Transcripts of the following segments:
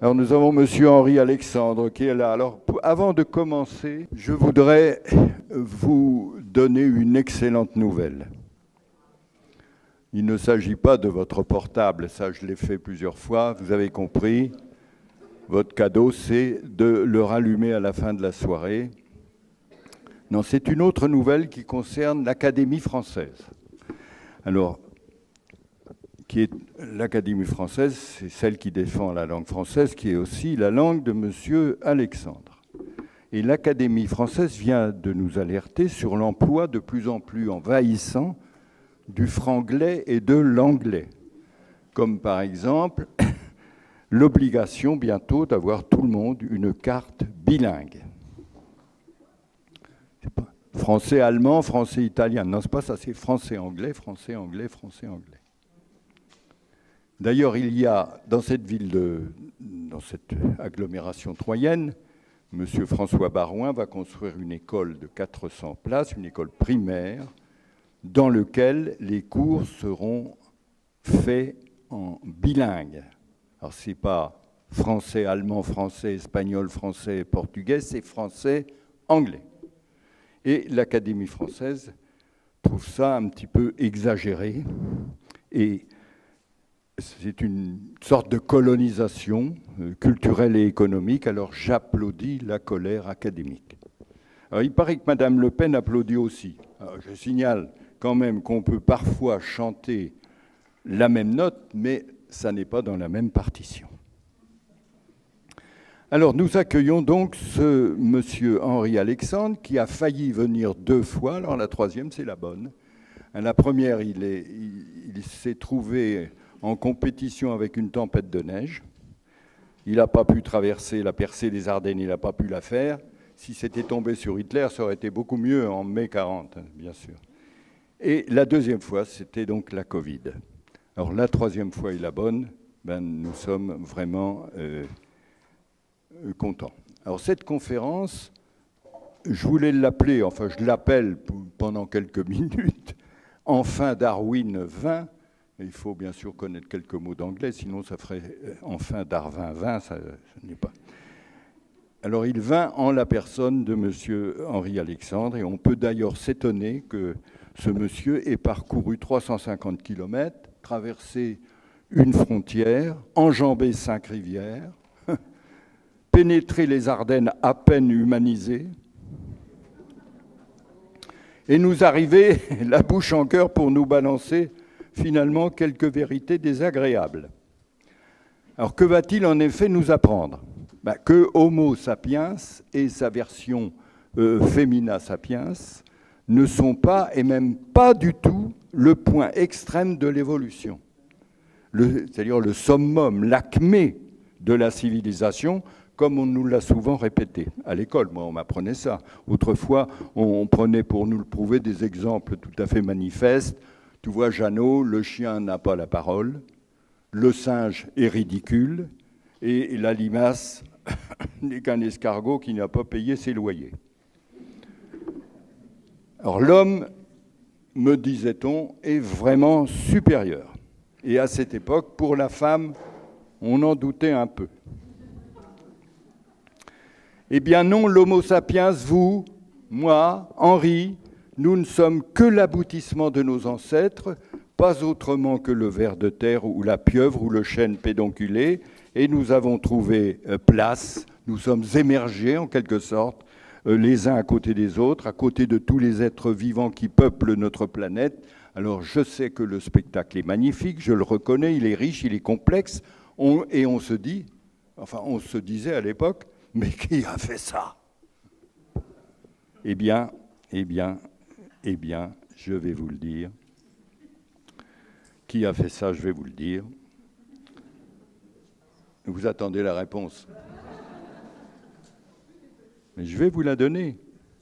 Alors nous avons Monsieur Henri Alexandre qui est là. Alors avant de commencer, je voudrais vous donner une excellente nouvelle. Il ne s'agit pas de votre portable, ça je l'ai fait plusieurs fois, vous avez compris. Votre cadeau, c'est de le rallumer à la fin de la soirée. Non, c'est une autre nouvelle qui concerne l'Académie française. Alors, qui est l'Académie française, c'est celle qui défend la langue française, qui est aussi la langue de Monsieur Alexandre. Et l'Académie française vient de nous alerter sur l'emploi de plus en plus envahissant du franglais et de l'anglais, comme par exemple l'obligation bientôt d'avoir tout le monde une carte bilingue. Français-allemand, français-italien. Non, c'est pas ça, c'est français-anglais, français-anglais, français-anglais. D'ailleurs, il y a dans cette dans cette agglomération troyenne, M. François Barouin va construire une école de 400 places, une école primaire, dans laquelle les cours seront faits en bilingue. Alors, ce n'est pas français, allemand, français, espagnol, français, portugais, c'est français, anglais. Et l'Académie française trouve ça un petit peu exagéré. Et c'est une sorte de colonisation culturelle et économique. Alors, j'applaudis la colère académique. Alors, il paraît que Mme Le Pen applaudit aussi. Alors, je signale quand même qu'on peut parfois chanter la même note, mais ça n'est pas dans la même partition. Alors, nous accueillons donc ce monsieur Henri Alexandre qui a failli venir 2 fois. Alors, la troisième, c'est la bonne. La première, il s'est trouvé en compétition avec une tempête de neige. Il n'a pas pu traverser la percée des Ardennes, il n'a pas pu la faire. Si c'était tombé sur Hitler, ça aurait été beaucoup mieux en mai 40, bien sûr. Et la deuxième fois, c'était donc la Covid. Alors la troisième fois est la bonne, nous sommes vraiment contents. Alors cette conférence, je voulais l'appeler, enfin je l'appelle pendant quelques minutes, Enfin Darwin 20. Il faut bien sûr connaître quelques mots d'anglais, sinon ça ferait Enfin Darwin 20, ça n'est pas. Alors il vint en la personne de M. Henri Alexandre, et on peut d'ailleurs s'étonner que ce monsieur ait parcouru 350 km, traversé une frontière, enjambé 5 rivières, pénétré les Ardennes à peine humanisées, et nous arriver la bouche en cœur pour nous balancer finalement quelques vérités désagréables. Alors que va-t-il en effet nous apprendre ? Que Homo sapiens et sa version Femina sapiens ne sont pas, et même pas du tout, le point extrême de l'évolution. C'est-à-dire le summum, l'acmé de la civilisation, comme on nous l'a souvent répété. À l'école, moi, on m'apprenait ça. Autrefois, on prenait pour nous le prouver des exemples tout à fait manifestes. Tu vois, Jeannot, le chien n'a pas la parole, le singe est ridicule, et la limace n'est qu'un escargot qui n'a pas payé ses loyers. Alors l'homme, me disait-on, est vraiment supérieur. Et à cette époque, pour la femme, on en doutait un peu. Eh bien non, l'Homo sapiens, vous, moi, Henri, nous ne sommes que l'aboutissement de nos ancêtres, pas autrement que le ver de terre ou la pieuvre ou le chêne pédonculé, et nous avons trouvé place, nous sommes émergés en quelque sorte, les uns à côté des autres, à côté de tous les êtres vivants qui peuplent notre planète. Alors je sais que le spectacle est magnifique, je le reconnais, il est riche, il est complexe, et on se dit, enfin on se disait à l'époque, mais qui a fait ça ? Eh bien, je vais vous le dire. Qui a fait ça, je vais vous le dire. Vous attendez la réponse. Mais je vais vous la donner.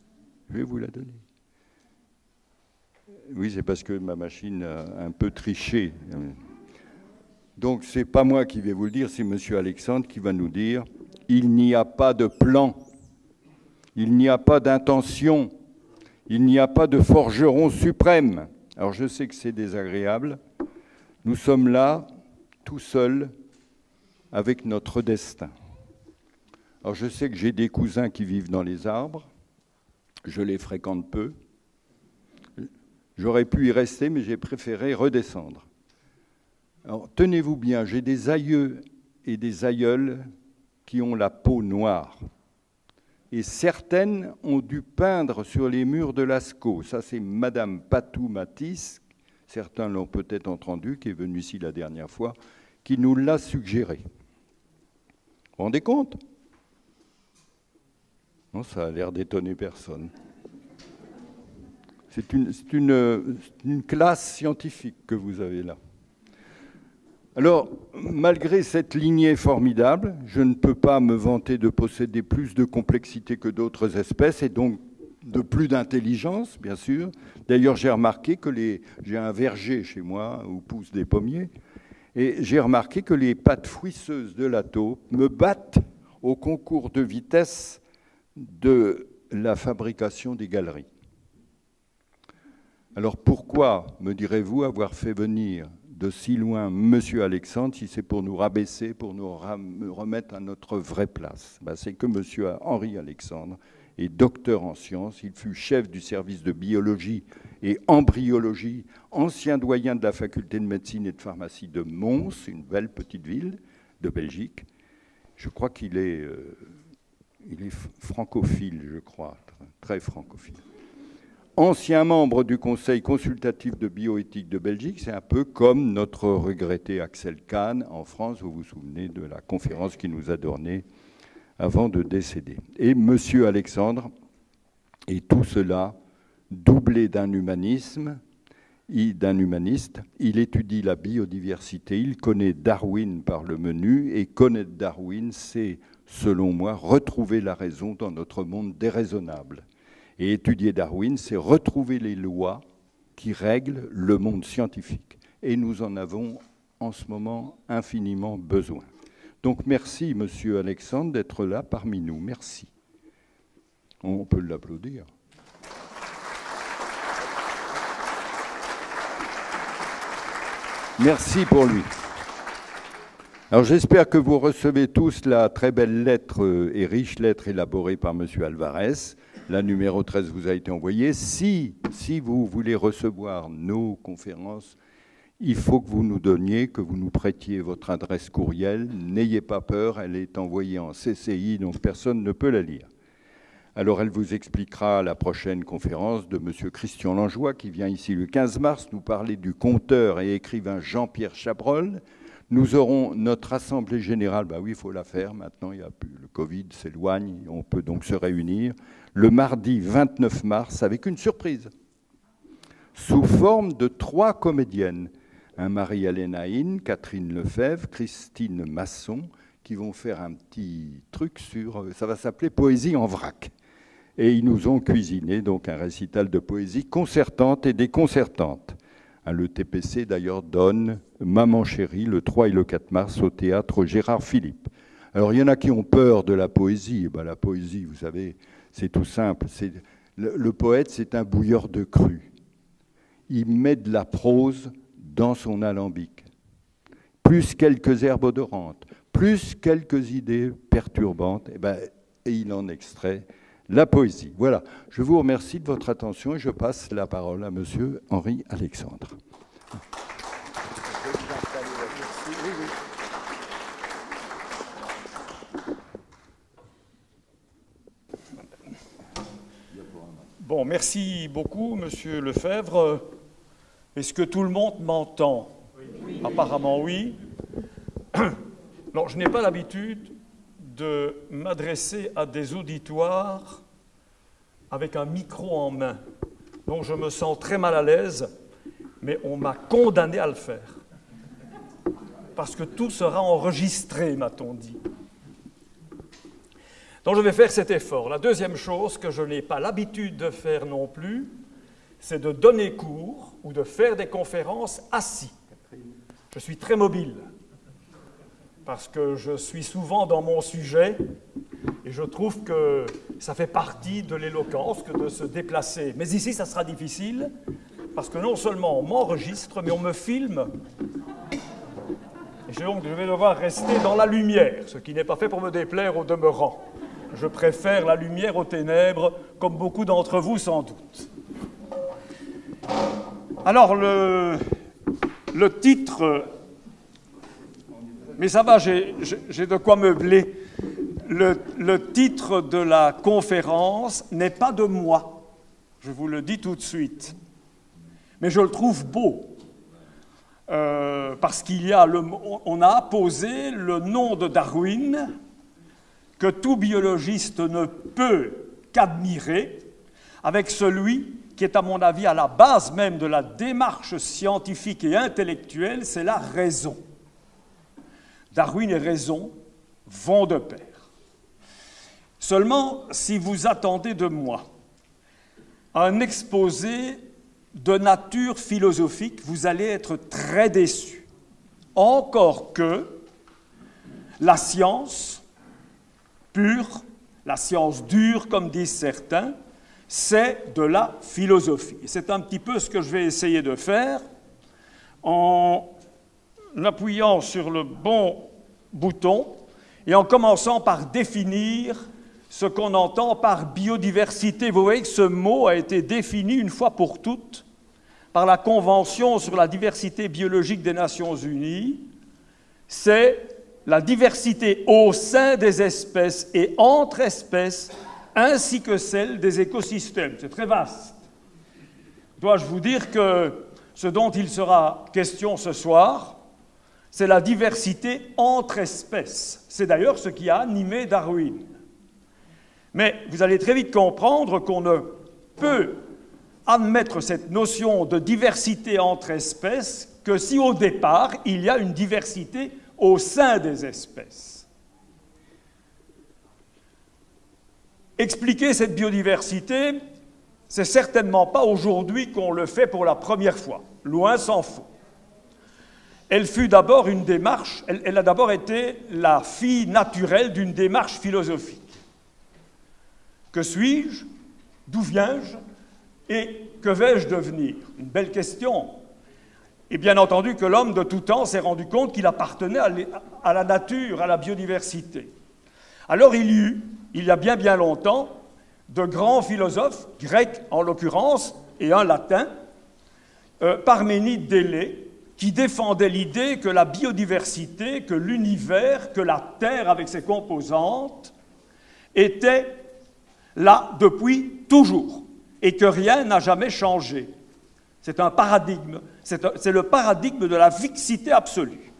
Oui, c'est parce que ma machine a un peu triché. Donc, ce n'est pas moi qui vais vous le dire, c'est M. Alexandre qui va nous dire « Il n'y a pas de plan, il n'y a pas d'intention, il n'y a pas de forgeron suprême. » Alors, je sais que c'est désagréable. Nous sommes là, tout seuls, avec notre destin. Alors je sais que j'ai des cousins qui vivent dans les arbres, je les fréquente peu. J'aurais pu y rester, mais j'ai préféré redescendre. Alors tenez-vous bien, j'ai des aïeux et des aïeules qui ont la peau noire. Et certaines ont dû peindre sur les murs de Lascaux. Ça, c'est Madame Patou Matisse, certains l'ont peut-être entendu, qui est venue ici la dernière fois, qui nous l'a suggéré. Vous vous rendez compte? Non, ça a l'air d'étonner personne. C'est une classe scientifique que vous avez là. Alors, malgré cette lignée formidable, je ne peux pas me vanter de posséder plus de complexité que d'autres espèces et donc de plus d'intelligence, bien sûr. D'ailleurs, j'ai remarqué que j'ai un verger chez moi où poussent des pommiers et j'ai remarqué que les pattes fouisseuses de la taupe me battent au concours de vitesse de la fabrication des galeries. Alors pourquoi, me direz-vous, avoir fait venir de si loin M. Alexandre si c'est pour nous rabaisser, pour nous remettre à notre vraie place? C'est que M. Henri Alexandre est docteur en sciences, il fut chef du service de biologie et embryologie, ancien doyen de la faculté de médecine et de pharmacie de Mons, une belle petite ville de Belgique. Je crois qu'il est... il est francophile, je crois, très francophile. Ancien membre du Conseil consultatif de bioéthique de Belgique, c'est un peu comme notre regretté Axel Kahn en France, vous vous souvenez de la conférence qu'il nous a donnée avant de décéder. Et M. Alexandre, et tout cela doublé d'un humaniste, il étudie la biodiversité, il connaît Darwin par le menu, et connaître Darwin, c'est, selon moi, retrouver la raison dans notre monde déraisonnable. Et étudier Darwin, c'est retrouver les lois qui règlent le monde scientifique. Et nous en avons en ce moment infiniment besoin. Donc merci, Monsieur Alexandre, d'être là parmi nous. Merci. On peut l'applaudir. Merci pour lui. Alors j'espère que vous recevez tous la très belle lettre et riche lettre élaborée par M. Alvarez. La numéro 13 vous a été envoyée. Si vous voulez recevoir nos conférences, il faut que vous nous donniez, que vous nous prêtiez votre adresse courriel. N'ayez pas peur, elle est envoyée en CCI, donc personne ne peut la lire. Alors elle vous expliquera la prochaine conférence de M. Christian Langeois, qui vient ici le 15 mars nous parler du conteur et écrivain Jean-Pierre Chabrol. Nous aurons notre assemblée générale, oui, il faut la faire maintenant, le Covid s'éloigne, on peut donc se réunir, le mardi 29 mars avec une surprise, sous forme de 3 comédiennes, Marie-Hélène Haïn, Catherine Lefebvre, Christine Masson, qui vont faire un petit truc ça va s'appeler Poésie en vrac. Et ils nous ont cuisiné donc un récital de poésie concertante et déconcertante. Le TPC, d'ailleurs, donne Maman chérie le 3 et le 4 mars au théâtre Gérard Philippe. Alors, il y en a qui ont peur de la poésie. La poésie, vous savez, c'est tout simple. Le poète, c'est un bouilleur de cru. Il met de la prose dans son alambic. Plus quelques herbes odorantes, plus quelques idées perturbantes, et il en extrait la poésie. Voilà, je vous remercie de votre attention et je passe la parole à M. Henri Alexandre. Bon, merci beaucoup, Monsieur Lefebvre. Est-ce que tout le monde m'entend? Oui. Apparemment, oui. Non, je n'ai pas l'habitude de m'adresser à des auditoires avec un micro en main. Donc je me sens très mal à l'aise, mais on m'a condamné à le faire. Parce que tout sera enregistré, m'a-t-on dit. Donc je vais faire cet effort. La deuxième chose que je n'ai pas l'habitude de faire non plus, c'est de donner cours ou de faire des conférences assis. Je suis très mobile, parce que je suis souvent dans mon sujet, et je trouve que ça fait partie de l'éloquence que de se déplacer. Mais ici, ça sera difficile, parce que non seulement on m'enregistre, mais on me filme. Et donc, je vais devoir rester dans la lumière, ce qui n'est pas fait pour me déplaire au demeurant. Je préfère la lumière aux ténèbres, comme beaucoup d'entre vous sans doute. Alors, le titre... Mais ça va, j'ai de quoi meubler. Le titre de la conférence n'est pas de moi, je vous le dis tout de suite. Mais je le trouve beau, parce on a apposé le nom de Darwin, que tout biologiste ne peut qu'admirer, avec celui qui est, à mon avis, à la base même de la démarche scientifique et intellectuelle, c'est la raison. Darwin et raison vont de pair. Seulement, si vous attendez de moi un exposé de nature philosophique, vous allez être très déçus. Encore que la science pure, la science dure, comme disent certains, c'est de la philosophie. C'est un petit peu ce que je vais essayer de faire en appuyant sur le bon bouton et en commençant par définir ce qu'on entend par biodiversité. Vous voyez que ce mot a été défini une fois pour toutes par la Convention sur la diversité biologique des Nations Unies. C'est la diversité au sein des espèces et entre espèces, ainsi que celle des écosystèmes. C'est très vaste. Dois-je vous dire que ce dont il sera question ce soir, c'est la diversité entre espèces. C'est d'ailleurs ce qui a animé Darwin. Mais vous allez très vite comprendre qu'on ne peut admettre cette notion de diversité entre espèces que si au départ, il y a une diversité au sein des espèces. Expliquer cette biodiversité, c'est certainement pas aujourd'hui qu'on le fait pour la première fois, loin s'en faut. Elle fut d'abord une démarche, elle a d'abord été la fille naturelle d'une démarche philosophique. Que suis-je? D'où viens-je? Et que vais-je devenir? Une belle question. Et bien entendu que l'homme de tout temps s'est rendu compte qu'il appartenait à la nature, à la biodiversité. Alors il y a bien longtemps, de grands philosophes, grecs en l'occurrence, et un latin, Parménide d'Élée, qui défendait l'idée que la biodiversité, que l'univers, que la Terre avec ses composantes, était là depuis toujours, et que rien n'a jamais changé. C'est un paradigme, c'est le paradigme de la fixité absolue.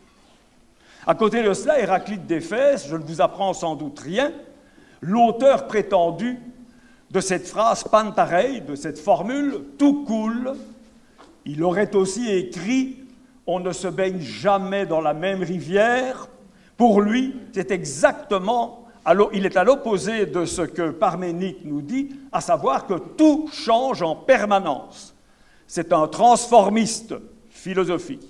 À côté de cela, Héraclite d'Éphèse, je ne vous apprends sans doute rien, l'auteur prétendu de cette phrase pantareille, de cette formule « tout coule », il aurait aussi écrit « on ne se baigne jamais dans la même rivière ». Pour lui, c'est exactement... il est à l'opposé de ce que Parménide nous dit, à savoir que tout change en permanence. C'est un transformiste philosophique.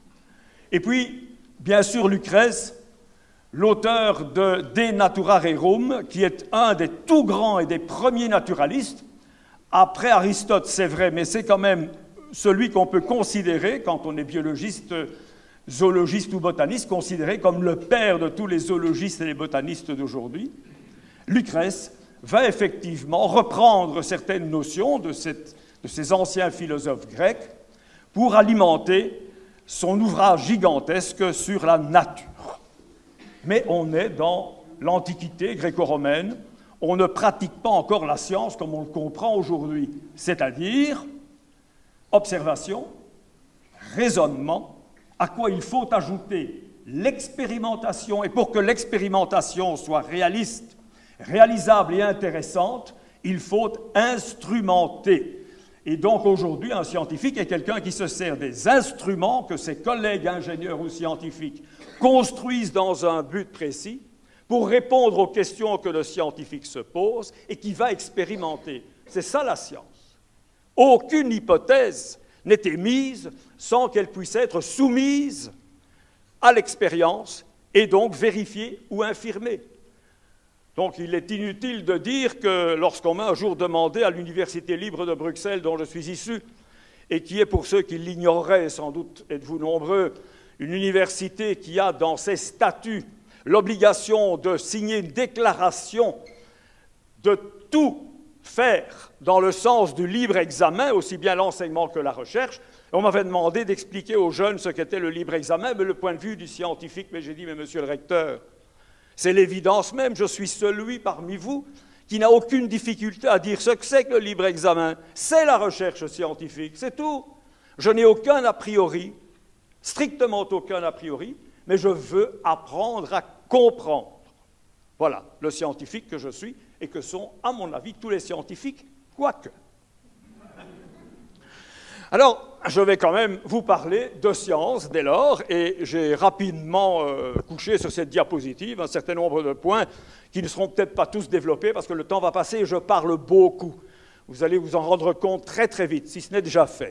Et puis, bien sûr, Lucrèce, l'auteur de De Natura Rerum, qui est un des tout grands et des premiers naturalistes. Après Aristote, c'est vrai, mais c'est quand même celui qu'on peut considérer, quand on est biologiste, zoologiste ou botaniste, considéré comme le père de tous les zoologistes et les botanistes d'aujourd'hui. Lucrèce va effectivement reprendre certaines notions de ces anciens philosophes grecs pour alimenter son ouvrage gigantesque sur la nature. Mais on est dans l'Antiquité gréco-romaine, on ne pratique pas encore la science comme on le comprend aujourd'hui, c'est-à-dire observation, raisonnement, à quoi il faut ajouter l'expérimentation, et pour que l'expérimentation soit réaliste, réalisable et intéressante, il faut instrumenter. Et donc aujourd'hui, un scientifique est quelqu'un qui se sert des instruments que ses collègues ingénieurs ou scientifiques construisent dans un but précis pour répondre aux questions que le scientifique se pose et qui va expérimenter. C'est ça la science. Aucune hypothèse n'est émise sans qu'elle puisse être soumise à l'expérience et donc vérifiée ou infirmée. Donc il est inutile de dire que lorsqu'on m'a un jour demandé à l'Université libre de Bruxelles, dont je suis issu, et qui est pour ceux qui l'ignoreraient, sans doute êtes-vous nombreux, une université qui a dans ses statuts l'obligation de signer une déclaration de tout faire dans le sens du libre examen, aussi bien l'enseignement que la recherche. On m'avait demandé d'expliquer aux jeunes ce qu'était le libre examen, mais le point de vue du scientifique, mais j'ai dit, mais monsieur le recteur, c'est l'évidence même, je suis celui parmi vous qui n'a aucune difficulté à dire ce que c'est que le libre examen. C'est la recherche scientifique, c'est tout. Je n'ai aucun a priori, strictement aucun a priori, mais je veux apprendre à comprendre. Voilà le scientifique que je suis et que sont, à mon avis, tous les scientifiques, quoique. Alors, je vais quand même vous parler de science dès lors, et j'ai rapidement couché sur cette diapositive un certain nombre de points qui ne seront peut-être pas tous développés parce que le temps va passer et je parle beaucoup. Vous allez vous en rendre compte très très vite, si ce n'est déjà fait.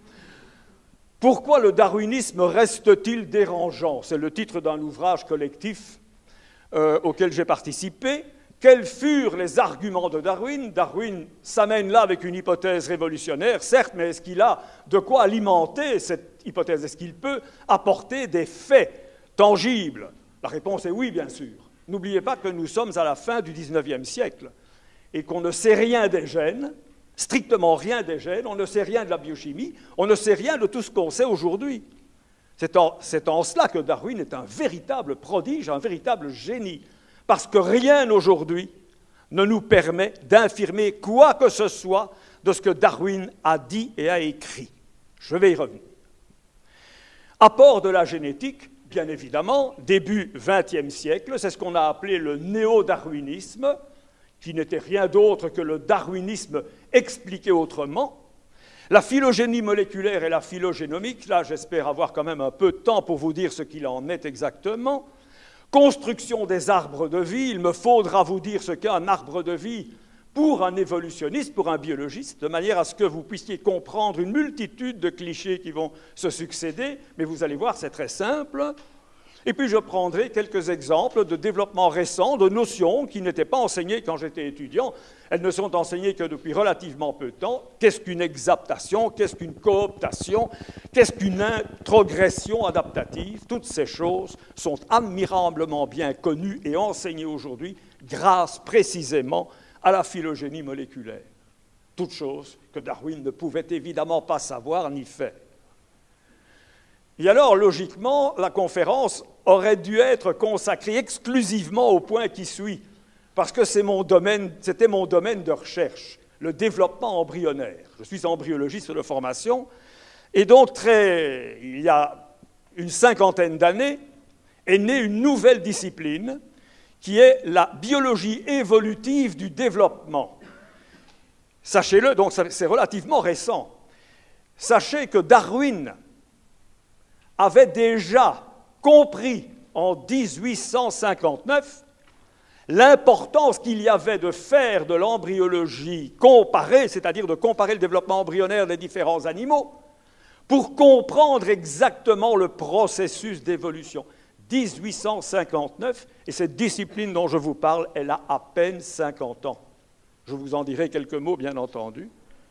Pourquoi le darwinisme reste-t-il dérangeant? C'est le titre d'un ouvrage collectif auquel j'ai participé. Quels furent les arguments de Darwin? Darwin s'amène là avec une hypothèse révolutionnaire, certes, mais est-ce qu'il a de quoi alimenter cette hypothèse? Est-ce qu'il peut apporter des faits tangibles? La réponse est oui, bien sûr. N'oubliez pas que nous sommes à la fin du XIXe siècle et qu'on ne sait rien des gènes, strictement rien des gènes, on ne sait rien de la biochimie, on ne sait rien de tout ce qu'on sait aujourd'hui. C'est en cela que Darwin est un véritable prodige, un véritable génie. Parce que rien aujourd'hui ne nous permet d'infirmer quoi que ce soit de ce que Darwin a dit et a écrit. Je vais y revenir. Apport de la génétique, bien évidemment, début XXe siècle, c'est ce qu'on a appelé le néo-darwinisme, qui n'était rien d'autre que le darwinisme expliqué autrement. La phylogénie moléculaire et la phylogénomique, là j'espère avoir quand même un peu de temps pour vous dire ce qu'il en est exactement. Construction des arbres de vie, il me faudra vous dire ce qu'est un arbre de vie pour un évolutionniste, pour un biologiste, de manière à ce que vous puissiez comprendre une multitude de clichés qui vont se succéder, mais vous allez voir, c'est très simple. Et puis je prendrai quelques exemples de développement récent, de notions qui n'étaient pas enseignées quand j'étais étudiant. Elles ne sont enseignées que depuis relativement peu de temps. Qu'est-ce qu'une exaptation? Qu'est-ce qu'une cooptation? Qu'est-ce qu'une introgression adaptative? Toutes ces choses sont admirablement bien connues et enseignées aujourd'hui grâce précisément à la phylogénie moléculaire. Toutes choses que Darwin ne pouvait évidemment pas savoir ni faire. Et alors, logiquement, la conférence aurait dû être consacrée exclusivement au point qui suit, parce que c'était mon domaine de recherche, le développement embryonnaire. Je suis embryologiste de formation, et donc il y a une cinquantaine d'années, est née une nouvelle discipline qui est la biologie évolutive du développement. Sachez-le, donc c'est relativement récent. Sachez que Darwin avait déjà compris en 1859 l'importance qu'il y avait de faire de l'embryologie comparée, c'est-à-dire de comparer le développement embryonnaire des différents animaux, pour comprendre exactement le processus d'évolution. 1859, et cette discipline dont je vous parle, elle a à peine 50 ans. Je vous en dirai quelques mots, bien entendu.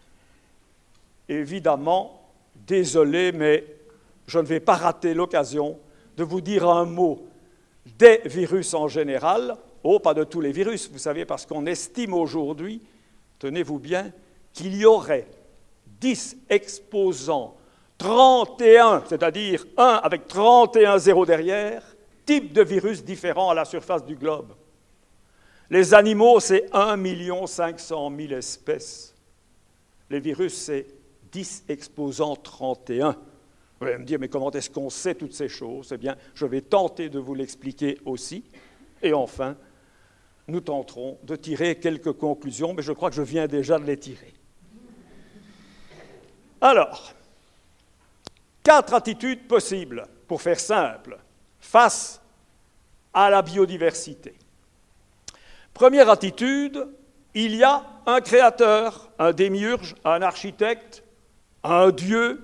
Évidemment, désolé, mais je ne vais pas rater l'occasion de vous dire un mot des virus en général. Oh, pas de tous les virus, vous savez, parce qu'on estime aujourd'hui, tenez-vous bien, qu'il y aurait 10 exposants 31, c'est-à-dire 1 avec 31 zéros derrière, types de virus différents à la surface du globe. Les animaux, c'est 1 500 000 espèces. Les virus, c'est 10 exposants 31. Vous allez me dire, mais comment est-ce qu'on sait toutes ces choses? Eh bien, je vais tenter de vous l'expliquer aussi. Et enfin, nous tenterons de tirer quelques conclusions, mais je crois que je viens déjà de les tirer. Alors, 4 attitudes possibles, pour faire simple, face à la biodiversité. Première attitude, il y a un créateur, un démiurge, un architecte, un dieu,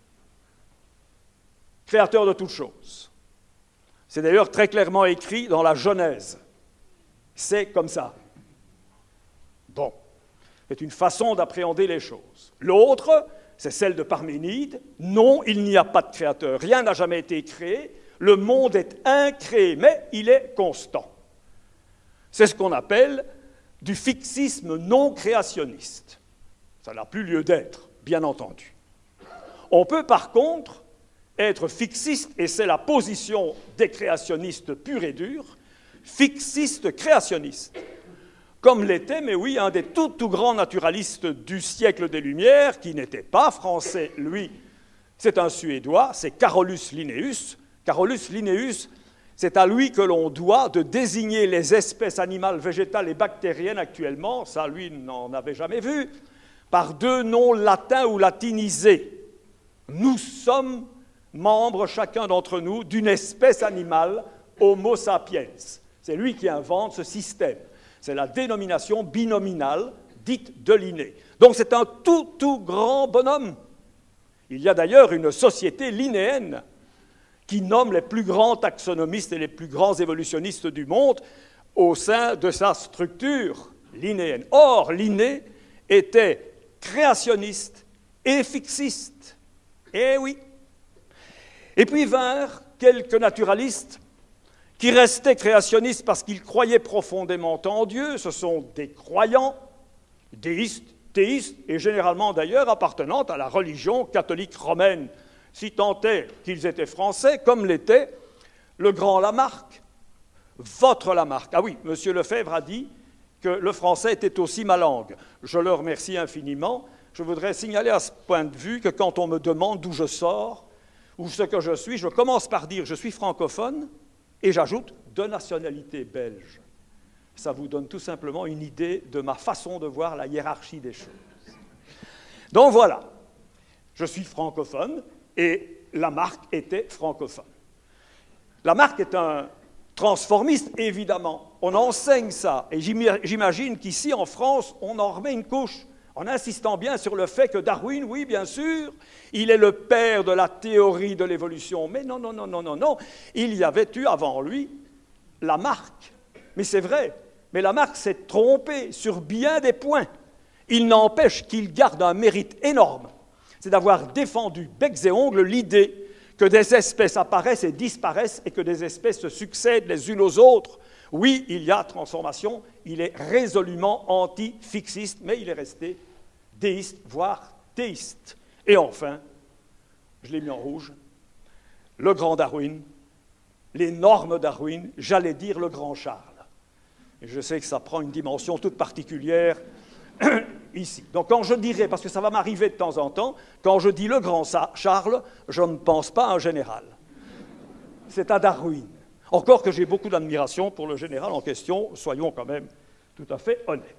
créateur de toutes choses. C'est d'ailleurs très clairement écrit dans la Genèse. C'est comme ça. Bon, c'est une façon d'appréhender les choses. L'autre, c'est celle de Parménide. Non, il n'y a pas de créateur, rien n'a jamais été créé, le monde est incréé, mais il est constant. C'est ce qu'on appelle du fixisme non créationniste. Ça n'a plus lieu d'être, bien entendu. On peut par contre être fixiste, et c'est la position des créationnistes purs et durs, fixiste créationniste, comme l'était, mais oui, un des tout grands naturalistes du siècle des Lumières, qui n'était pas français, lui, c'est un Suédois, c'est Carolus Linnaeus. Carolus Linnaeus, c'est à lui que l'on doit de désigner les espèces animales, végétales et bactériennes actuellement, ça lui n'en avait jamais vu, par deux noms latins ou latinisés. Nous sommes membres, chacun d'entre nous, d'une espèce animale, Homo sapiens. C'est lui qui invente ce système. C'est la dénomination binominale dite de Linné. Donc c'est un tout grand bonhomme. Il y a d'ailleurs une société linnéenne qui nomme les plus grands taxonomistes et les plus grands évolutionnistes du monde au sein de sa structure linnéenne. Or, Linné était créationniste et fixiste. Eh oui. Et puis vinrent quelques naturalistes qui restaient créationnistes parce qu'ils croyaient profondément en Dieu. Ce sont des croyants, déistes, théistes, et généralement d'ailleurs appartenant à la religion catholique romaine, si tant est qu'ils étaient français, comme l'était le grand Lamarck, votre Lamarck. Ah oui, M. Lefebvre a dit que le français était aussi ma langue. Je le remercie infiniment. Je voudrais signaler à ce point de vue que quand on me demande d'où je sors, ou ce que je suis, je commence par dire je suis francophone, et j'ajoute de nationalité belge. Ça vous donne tout simplement une idée de ma façon de voir la hiérarchie des choses. Donc voilà, je suis francophone, et Lamarck était francophone. Lamarck est un transformiste, évidemment. On enseigne ça, et j'imagine qu'ici, en France, on en remet une couche, en insistant bien sur le fait que Darwin, oui, bien sûr, il est le père de la théorie de l'évolution. Mais non, il y avait eu avant lui Lamarck. Mais c'est vrai, mais Lamarck s'est trompé sur bien des points. Il n'empêche qu'il garde un mérite énorme, c'est d'avoir défendu becs et ongles l'idée que des espèces apparaissent et disparaissent et que des espèces se succèdent les unes aux autres. Oui, il y a transformation, il est résolument anti-fixiste, mais il est resté déiste, voire théiste. Et enfin, je l'ai mis en rouge, le grand Darwin, l'énorme Darwin, j'allais dire le grand Charles. Et je sais que ça prend une dimension toute particulière ici. Donc quand je dirais, parce que ça va m'arriver de temps en temps, quand je dis le grand Charles, je ne pense pas à un général. C'est à Darwin. Encore que j'ai beaucoup d'admiration pour le général en question, soyons quand même tout à fait honnêtes.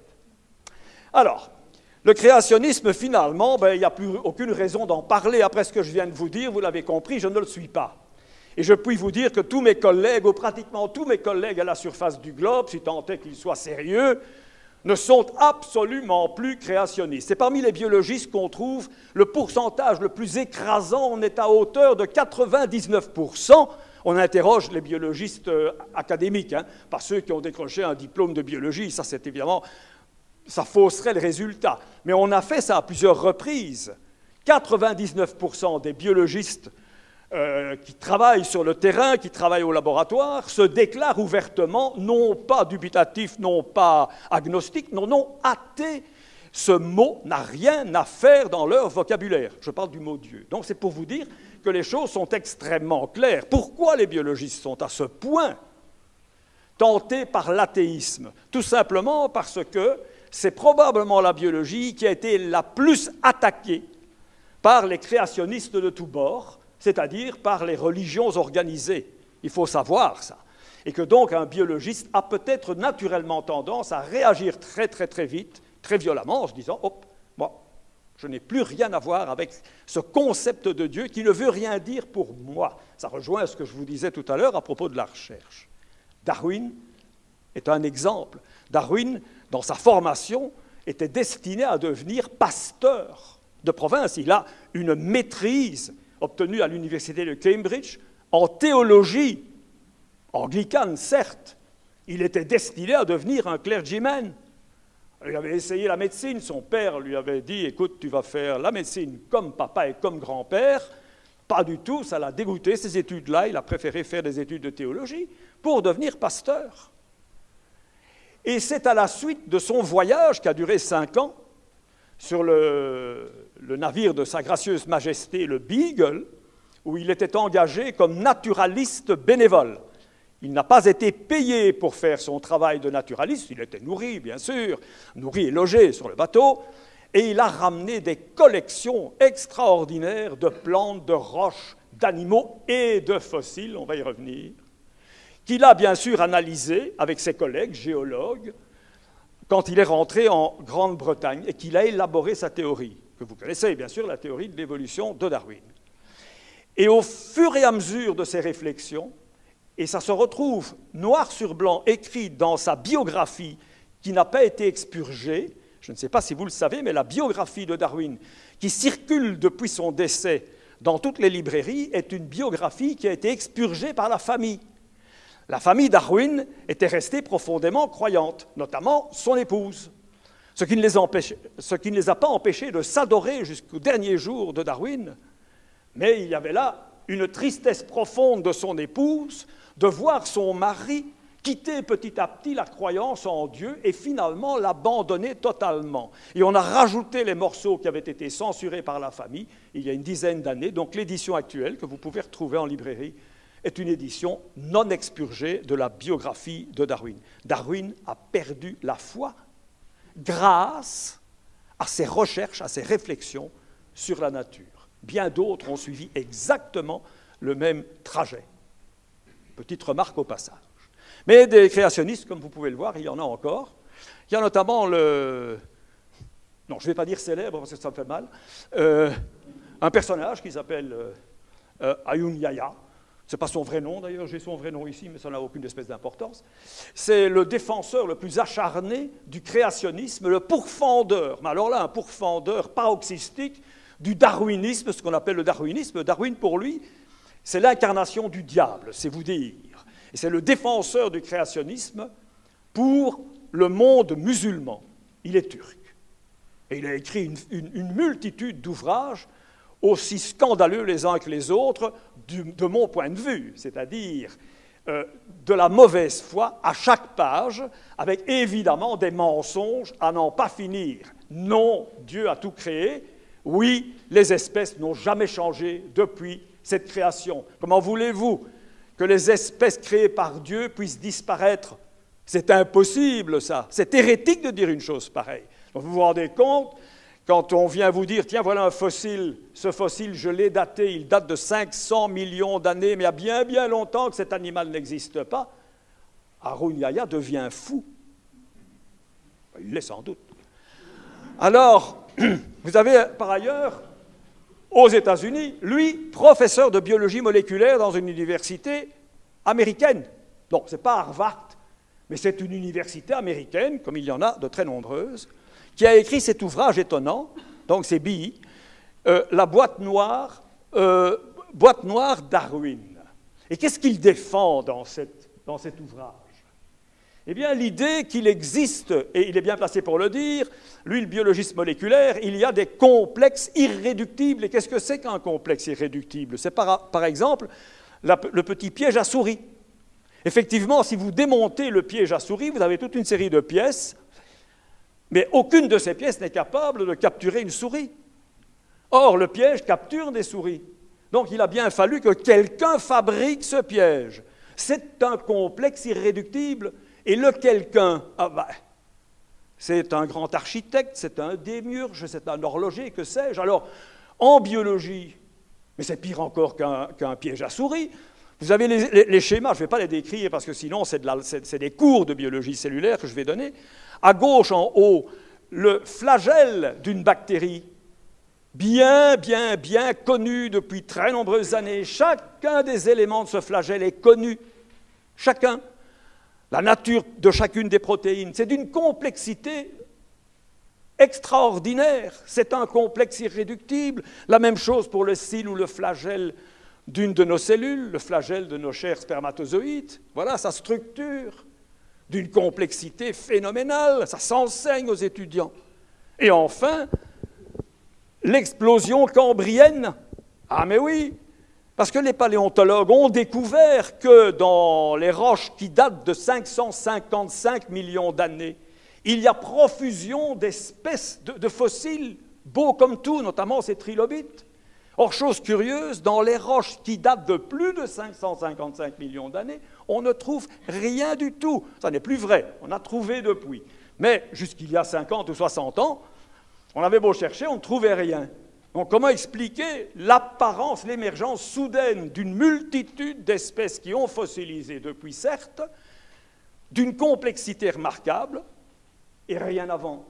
Alors, le créationnisme, finalement, il n'y a plus aucune raison d'en parler. Après ce que je viens de vous dire, vous l'avez compris, je ne le suis pas. Et je puis vous dire que tous mes collègues, ou pratiquement tous mes collègues à la surface du globe, si tant est qu'ils soient sérieux, ne sont absolument plus créationnistes. C'est parmi les biologistes qu'on trouve le pourcentage le plus écrasant, on est à hauteur de 99%. On interroge les biologistes académiques, pas ceux qui ont décroché un diplôme de biologie, ça c'est évidemment, ça fausserait le résultat. Mais on a fait ça à plusieurs reprises. 99% des biologistes qui travaillent sur le terrain, qui travaillent au laboratoire, se déclarent ouvertement, non pas dubitatifs, non pas agnostiques, non, athées. Ce mot n'a rien à faire dans leur vocabulaire. Je parle du mot Dieu. Donc c'est pour vous dire que les choses sont extrêmement claires. Pourquoi les biologistes sont à ce point tentés par l'athéisme? Tout simplement parce que c'est probablement la biologie qui a été la plus attaquée par les créationnistes de tous bords, c'est-à-dire par les religions organisées. Il faut savoir ça. Et que donc un biologiste a peut-être naturellement tendance à réagir très vite, très violemment, en se disant « Hop, moi, je n'ai plus rien à voir avec ce concept de Dieu qui ne veut rien dire pour moi. » Ça rejoint ce que je vous disais tout à l'heure à propos de la recherche. Darwin est un exemple. Darwin, dans sa formation, était destiné à devenir pasteur de province. Il a une maîtrise obtenue à l'université de Cambridge en théologie, anglicane certes. Il était destiné à devenir un clergyman. Il avait essayé la médecine, son père lui avait dit « Écoute, tu vas faire la médecine comme papa et comme grand-père ». Pas du tout, ça l'a dégoûté, ces études-là. Il a préféré faire des études de théologie pour devenir pasteur. Et c'est à la suite de son voyage, qui a duré 5 ans, sur le navire de Sa Gracieuse Majesté, le Beagle, où il était engagé comme naturaliste bénévole. Il n'a pas été payé pour faire son travail de naturaliste, il était nourri, bien sûr, nourri et logé sur le bateau, et il a ramené des collections extraordinaires de plantes, de roches, d'animaux et de fossiles, on va y revenir, qu'il a bien sûr analysé avec ses collègues géologues quand il est rentré en Grande-Bretagne et qu'il a élaboré sa théorie, que vous connaissez bien sûr, la théorie de l'évolution de Darwin. Et au fur et à mesure de ses réflexions, et ça se retrouve noir sur blanc écrit dans sa biographie qui n'a pas été expurgée, je ne sais pas si vous le savez, mais la biographie de Darwin, qui circule depuis son décès dans toutes les librairies, est une biographie qui a été expurgée par la famille. La famille Darwin était restée profondément croyante, notamment son épouse, ce qui ne les a pas empêchés de s'adorer jusqu'au dernier jour de Darwin. Mais il y avait là une tristesse profonde de son épouse, de voir son mari quitter petit à petit la croyance en Dieu et finalement l'abandonner totalement. Et on a rajouté les morceaux qui avaient été censurés par la famille il y a une dizaine d'années. Donc l'édition actuelle, que vous pouvez retrouver en librairie, est une édition non expurgée de la biographie de Darwin. Darwin a perdu la foi grâce à ses recherches, à ses réflexions sur la nature. Bien d'autres ont suivi exactement le même trajet. Petite remarque au passage. Mais des créationnistes, comme vous pouvez le voir, il y en a encore. Il y a notamment le... Non, je ne vais pas dire célèbre parce que ça me fait mal. Un personnage qui s'appelle Ayun Yahya. Ce n'est pas son vrai nom d'ailleurs, j'ai son vrai nom ici, mais ça n'a aucune espèce d'importance. C'est le défenseur le plus acharné du créationnisme, le pourfendeur. Mais alors là, un pourfendeur paroxystique du darwinisme, ce qu'on appelle le darwinisme. Darwin, pour lui, c'est l'incarnation du diable, c'est vous dire. Et c'est le défenseur du créationnisme pour le monde musulman. Il est turc. Et il a écrit une multitude d'ouvrages aussi scandaleux les uns que les autres, de mon point de vue, c'est-à-dire de la mauvaise foi à chaque page, avec évidemment des mensonges à n'en pas finir. Non, Dieu a tout créé. Oui, les espèces n'ont jamais changé depuis cette création. Comment voulez-vous que les espèces créées par Dieu puissent disparaître? C'est impossible, ça. C'est hérétique de dire une chose pareille. Donc, vous vous rendez compte, quand on vient vous dire, tiens, voilà un fossile, ce fossile, je l'ai daté, il date de 500 millions d'années, mais il y a bien, bien longtemps que cet animal n'existe pas, Ayun Yahya devient fou. Il l'est sans doute. Alors, vous avez par ailleurs, aux États-Unis, lui, professeur de biologie moléculaire dans une université américaine. Non, ce n'est pas Harvard, mais c'est une université américaine, comme il y en a de très nombreuses, qui a écrit cet ouvrage étonnant, donc c'est BI, la boîte noire Darwin. Et qu'est-ce qu'il défend dans cet ouvrage? Eh bien, l'idée qu'il existe, et il est bien placé pour le dire, lui, le biologiste moléculaire, il y a des complexes irréductibles. Et qu'est-ce que c'est qu'un complexe irréductible? C'est par exemple le petit piège à souris. Effectivement, si vous démontez le piège à souris, vous avez toute une série de pièces, mais aucune de ces pièces n'est capable de capturer une souris. Or, le piège capture des souris. Donc, il a bien fallu que quelqu'un fabrique ce piège. C'est un complexe irréductible. Et le quelqu'un, c'est un grand architecte, c'est un démiurge, c'est un horloger, que sais-je. Alors, en biologie, mais c'est pire encore qu'un piège à souris, vous avez les schémas, je ne vais pas les décrire parce que sinon c'est des cours de biologie cellulaire que je vais donner. À gauche, en haut, le flagelle d'une bactérie, bien connu depuis très nombreuses années. Chacun des éléments de ce flagelle est connu, chacun. La nature de chacune des protéines, c'est d'une complexité extraordinaire. C'est un complexe irréductible. La même chose pour le cil ou le flagelle d'une de nos cellules, le flagelle de nos chers spermatozoïdes. Voilà sa structure. d'une complexité phénoménale, ça s'enseigne aux étudiants. Et enfin, l'explosion cambrienne. Ah mais oui, parce que les paléontologues ont découvert que dans les roches qui datent de 555 millions d'années, il y a profusion d'espèces de fossiles, beaux comme tout, notamment ces trilobites. Or, chose curieuse, dans les roches qui datent de plus de 555 millions d'années, on ne trouve rien du tout. Ça n'est plus vrai, on a trouvé depuis. Mais jusqu'il y a 50 ou 60 ans, on avait beau chercher, on ne trouvait rien. Donc comment expliquer l'apparence, l'émergence soudaine d'une multitude d'espèces qui ont fossilisé depuis, certes, d'une complexité remarquable, et rien avant?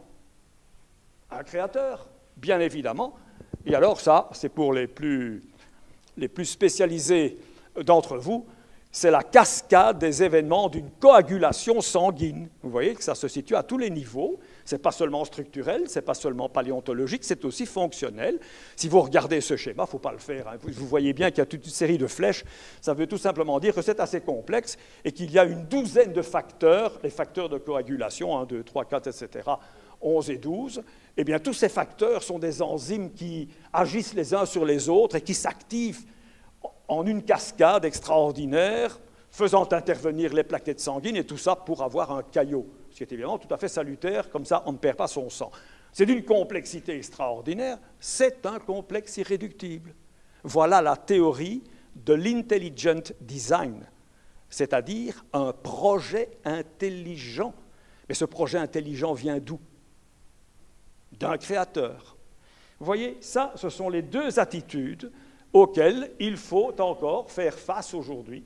Un créateur, bien évidemment. Et alors ça, c'est pour les plus spécialisés d'entre vous, c'est la cascade des événements d'une coagulation sanguine. Vous voyez que ça se situe à tous les niveaux. Ce n'est pas seulement structurel, ce n'est pas seulement paléontologique, c'est aussi fonctionnel. Si vous regardez ce schéma, il ne faut pas le faire, hein. Vous voyez bien qu'il y a toute une série de flèches. Ça veut tout simplement dire que c'est assez complexe et qu'il y a une douzaine de facteurs, les facteurs de coagulation, 1, 2, 3, 4, etc., 11 et 12, eh bien, tous ces facteurs sont des enzymes qui agissent les uns sur les autres et qui s'activent en une cascade extraordinaire, faisant intervenir les plaquettes sanguines, et tout ça pour avoir un caillot, ce qui est évidemment tout à fait salutaire, comme ça on ne perd pas son sang. C'est d'une complexité extraordinaire, c'est un complexe irréductible. Voilà la théorie de l'intelligent design, c'est-à-dire un projet intelligent. Mais ce projet intelligent vient d'où? D'un créateur. Vous voyez, ça, ce sont les deux attitudes auxquelles il faut encore faire face aujourd'hui.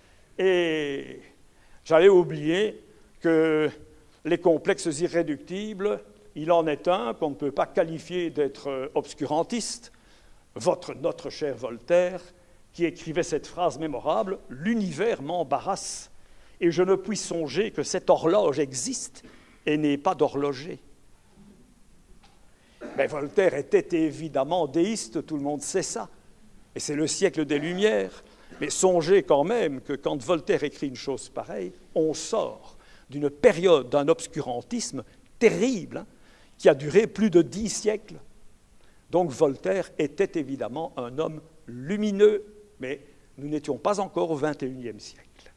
Et j'avais oublié que les complexes irréductibles, il en est un qu'on ne peut pas qualifier d'être obscurantiste. Notre cher Voltaire, qui écrivait cette phrase mémorable, « L'univers m'embarrasse, et je ne puis songer que cette horloge existe et n'est pas d'horloger. » Mais Voltaire était évidemment déiste, tout le monde sait ça. Et c'est le siècle des Lumières. Mais songez quand même que quand Voltaire écrit une chose pareille, on sort d'une période d'un obscurantisme terrible, hein, qui a duré plus de 10 siècles. Donc Voltaire était évidemment un homme lumineux, mais nous n'étions pas encore au XXIe siècle.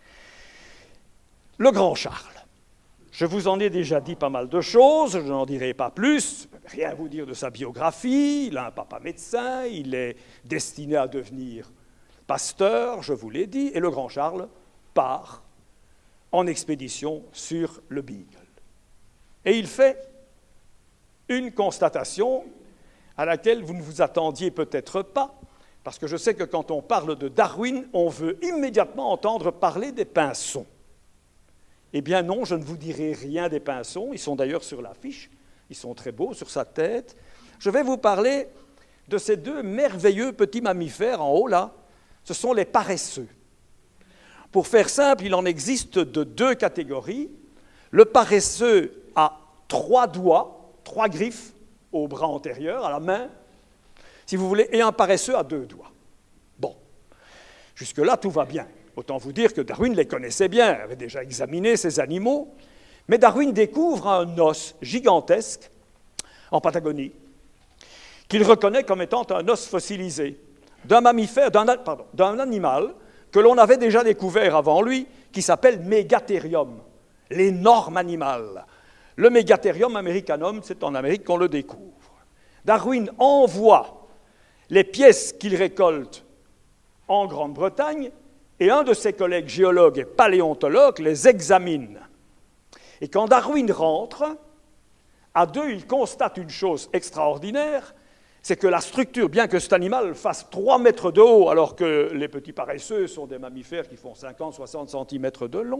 Le grand Charles. Je vous en ai déjà dit pas mal de choses, je n'en dirai pas plus, rien à vous dire de sa biographie. Il a un papa médecin, il est destiné à devenir pasteur, je vous l'ai dit, et le grand Charles part en expédition sur le Beagle. Et il fait une constatation à laquelle vous ne vous attendiez peut-être pas, parce que je sais que quand on parle de Darwin, on veut immédiatement entendre parler des pinsons. Eh bien non, je ne vous dirai rien des pinsons, ils sont d'ailleurs sur l'affiche, ils sont très beaux sur sa tête. Je vais vous parler de ces deux merveilleux petits mammifères en haut là, ce sont les paresseux. Pour faire simple, il en existe de deux catégories. Le paresseux a 3 doigts, 3 griffes au bras antérieur, à la main, si vous voulez, et un paresseux a 2 doigts. Bon, jusque-là, tout va bien. Autant vous dire que Darwin les connaissait bien, avait déjà examiné ces animaux, mais Darwin découvre un os gigantesque en Patagonie, qu'il reconnaît comme étant un os fossilisé d'un mammifère, d'un animal que l'on avait déjà découvert avant lui, qui s'appelle Megatherium, l'énorme animal. Le Megatherium americanum, c'est en Amérique qu'on le découvre. Darwin envoie les pièces qu'il récolte en Grande-Bretagne, et un de ses collègues géologues et paléontologues les examine. Et quand Darwin rentre, à deux, il constate une chose extraordinaire, c'est que la structure, bien que cet animal fasse 3 mètres de haut, alors que les petits paresseux sont des mammifères qui font 50-60 cm de long,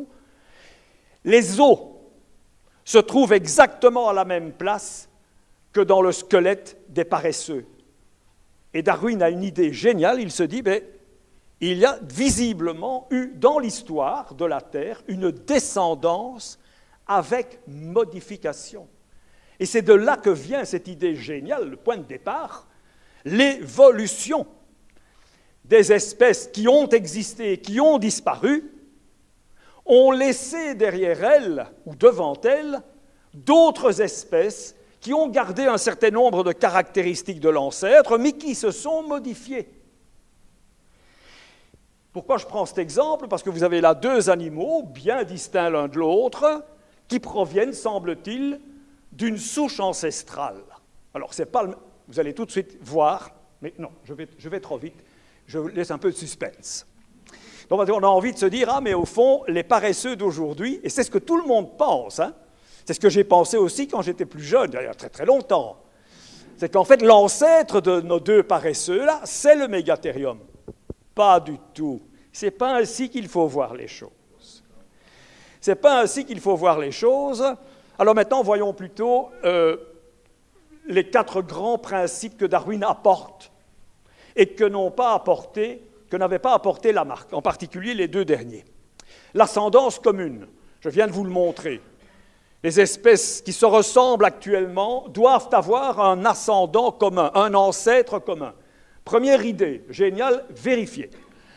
les os se trouvent exactement à la même place que dans le squelette des paresseux. Et Darwin a une idée géniale, il se dit, il y a visiblement eu dans l'histoire de la Terre une descendance avec modification. Et c'est de là que vient cette idée géniale, le point de départ, l'évolution des espèces qui ont existé et qui ont disparu ont laissé derrière elles, ou devant elles, d'autres espèces qui ont gardé un certain nombre de caractéristiques de l'ancêtre, mais qui se sont modifiées. Pourquoi je prends cet exemple? Parce que vous avez là deux animaux bien distincts l'un de l'autre, qui proviennent, semble-t-il, d'une souche ancestrale. Alors, c'est pas vous allez tout de suite voir, mais non, je vais trop vite, je vous laisse un peu de suspense. Donc, on a envie de se dire, ah, mais au fond, les paresseux d'aujourd'hui, et c'est ce que tout le monde pense, hein, c'est ce que j'ai pensé aussi quand j'étais plus jeune, il y a très très longtemps, c'est qu'en fait, l'ancêtre de nos deux paresseux-là, c'est le mégathérium. Pas du tout. C'est pas ainsi qu'il faut voir les choses. C'est pas ainsi qu'il faut voir les choses. Alors maintenant, voyons plutôt les quatre grands principes que Darwin apporte et que n'avait pas apporté Lamarck, en particulier les deux derniers. L'ascendance commune, je viens de vous le montrer. Les espèces qui se ressemblent actuellement doivent avoir un ascendant commun, un ancêtre commun. Première idée, génial, vérifiée.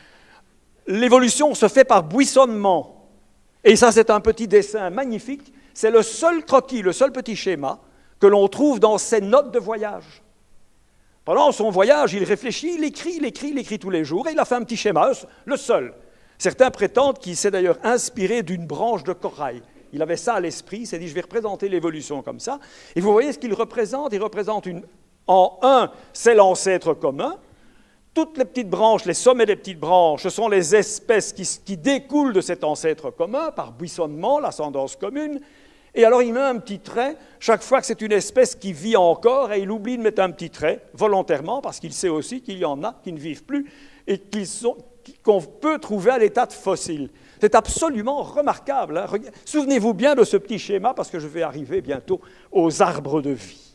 L'évolution se fait par buissonnement. Et ça, c'est un petit dessin magnifique. C'est le seul croquis, le seul petit schéma que l'on trouve dans ses notes de voyage. Pendant son voyage, il réfléchit, il écrit tous les jours, et il a fait un petit schéma, le seul. Certains prétendent qu'il s'est d'ailleurs inspiré d'une branche de corail. Il avait ça à l'esprit, il s'est dit, je vais représenter l'évolution comme ça. Et vous voyez ce qu'il représente? Il représente en un, c'est l'ancêtre commun. Toutes les petites branches, les sommets des petites branches, ce sont les espèces qui découlent de cet ancêtre commun, par buissonnement, l'ascendance commune. Et alors il met un petit trait chaque fois que c'est une espèce qui vit encore, et il oublie de mettre un petit trait, volontairement, parce qu'il sait aussi qu'il y en a qui ne vivent plus et qu'on peut trouver à l'état de fossiles. C'est absolument remarquable. Hein. Souvenez-vous bien de ce petit schéma, parce que je vais arriver bientôt aux arbres de vie.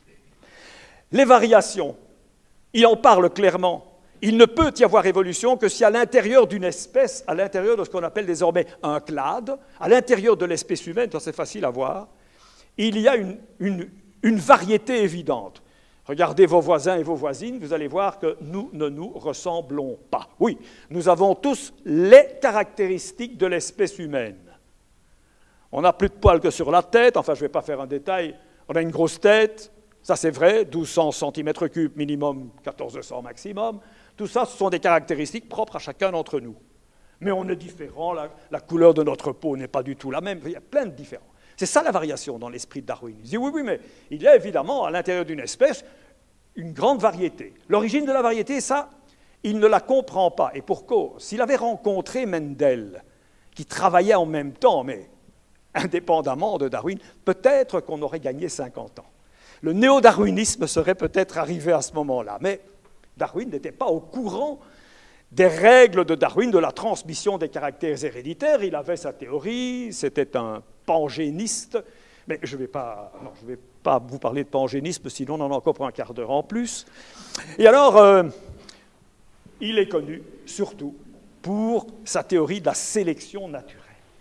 Les variations, il en parle clairement. Il ne peut y avoir évolution que si à l'intérieur d'une espèce, à l'intérieur de ce qu'on appelle désormais un clade, à l'intérieur de l'espèce humaine, ça c'est facile à voir, il y a une variété évidente. Regardez vos voisins et vos voisines, vous allez voir que nous ne nous ressemblons pas. Oui, nous avons tous les caractéristiques de l'espèce humaine. On n'a plus de poils que sur la tête, enfin je ne vais pas faire un détail, on a une grosse tête, ça c'est vrai, 1200 cm3 minimum, 1400 maximum. Tout ça, ce sont des caractéristiques propres à chacun d'entre nous. Mais on est différent, la couleur de notre peau n'est pas du tout la même, il y a plein de différences. C'est ça la variation dans l'esprit de Darwin. Il dit oui, mais il y a évidemment à l'intérieur d'une espèce une grande variété. L'origine de la variété, ça, il ne la comprend pas. Et pour cause, s'il avait rencontré Mendel, qui travaillait en même temps, mais indépendamment de Darwin, peut-être qu'on aurait gagné 50 ans. Le néo-darwinisme serait peut-être arrivé à ce moment-là, mais Darwin n'était pas au courant des règles de Darwin, de la transmission des caractères héréditaires. Il avait sa théorie, c'était un pangéniste, mais je ne vais pas vous parler de pangénisme, sinon on en a encore pour un quart d'heure en plus. Et alors, il est connu surtout pour sa théorie de la sélection naturelle.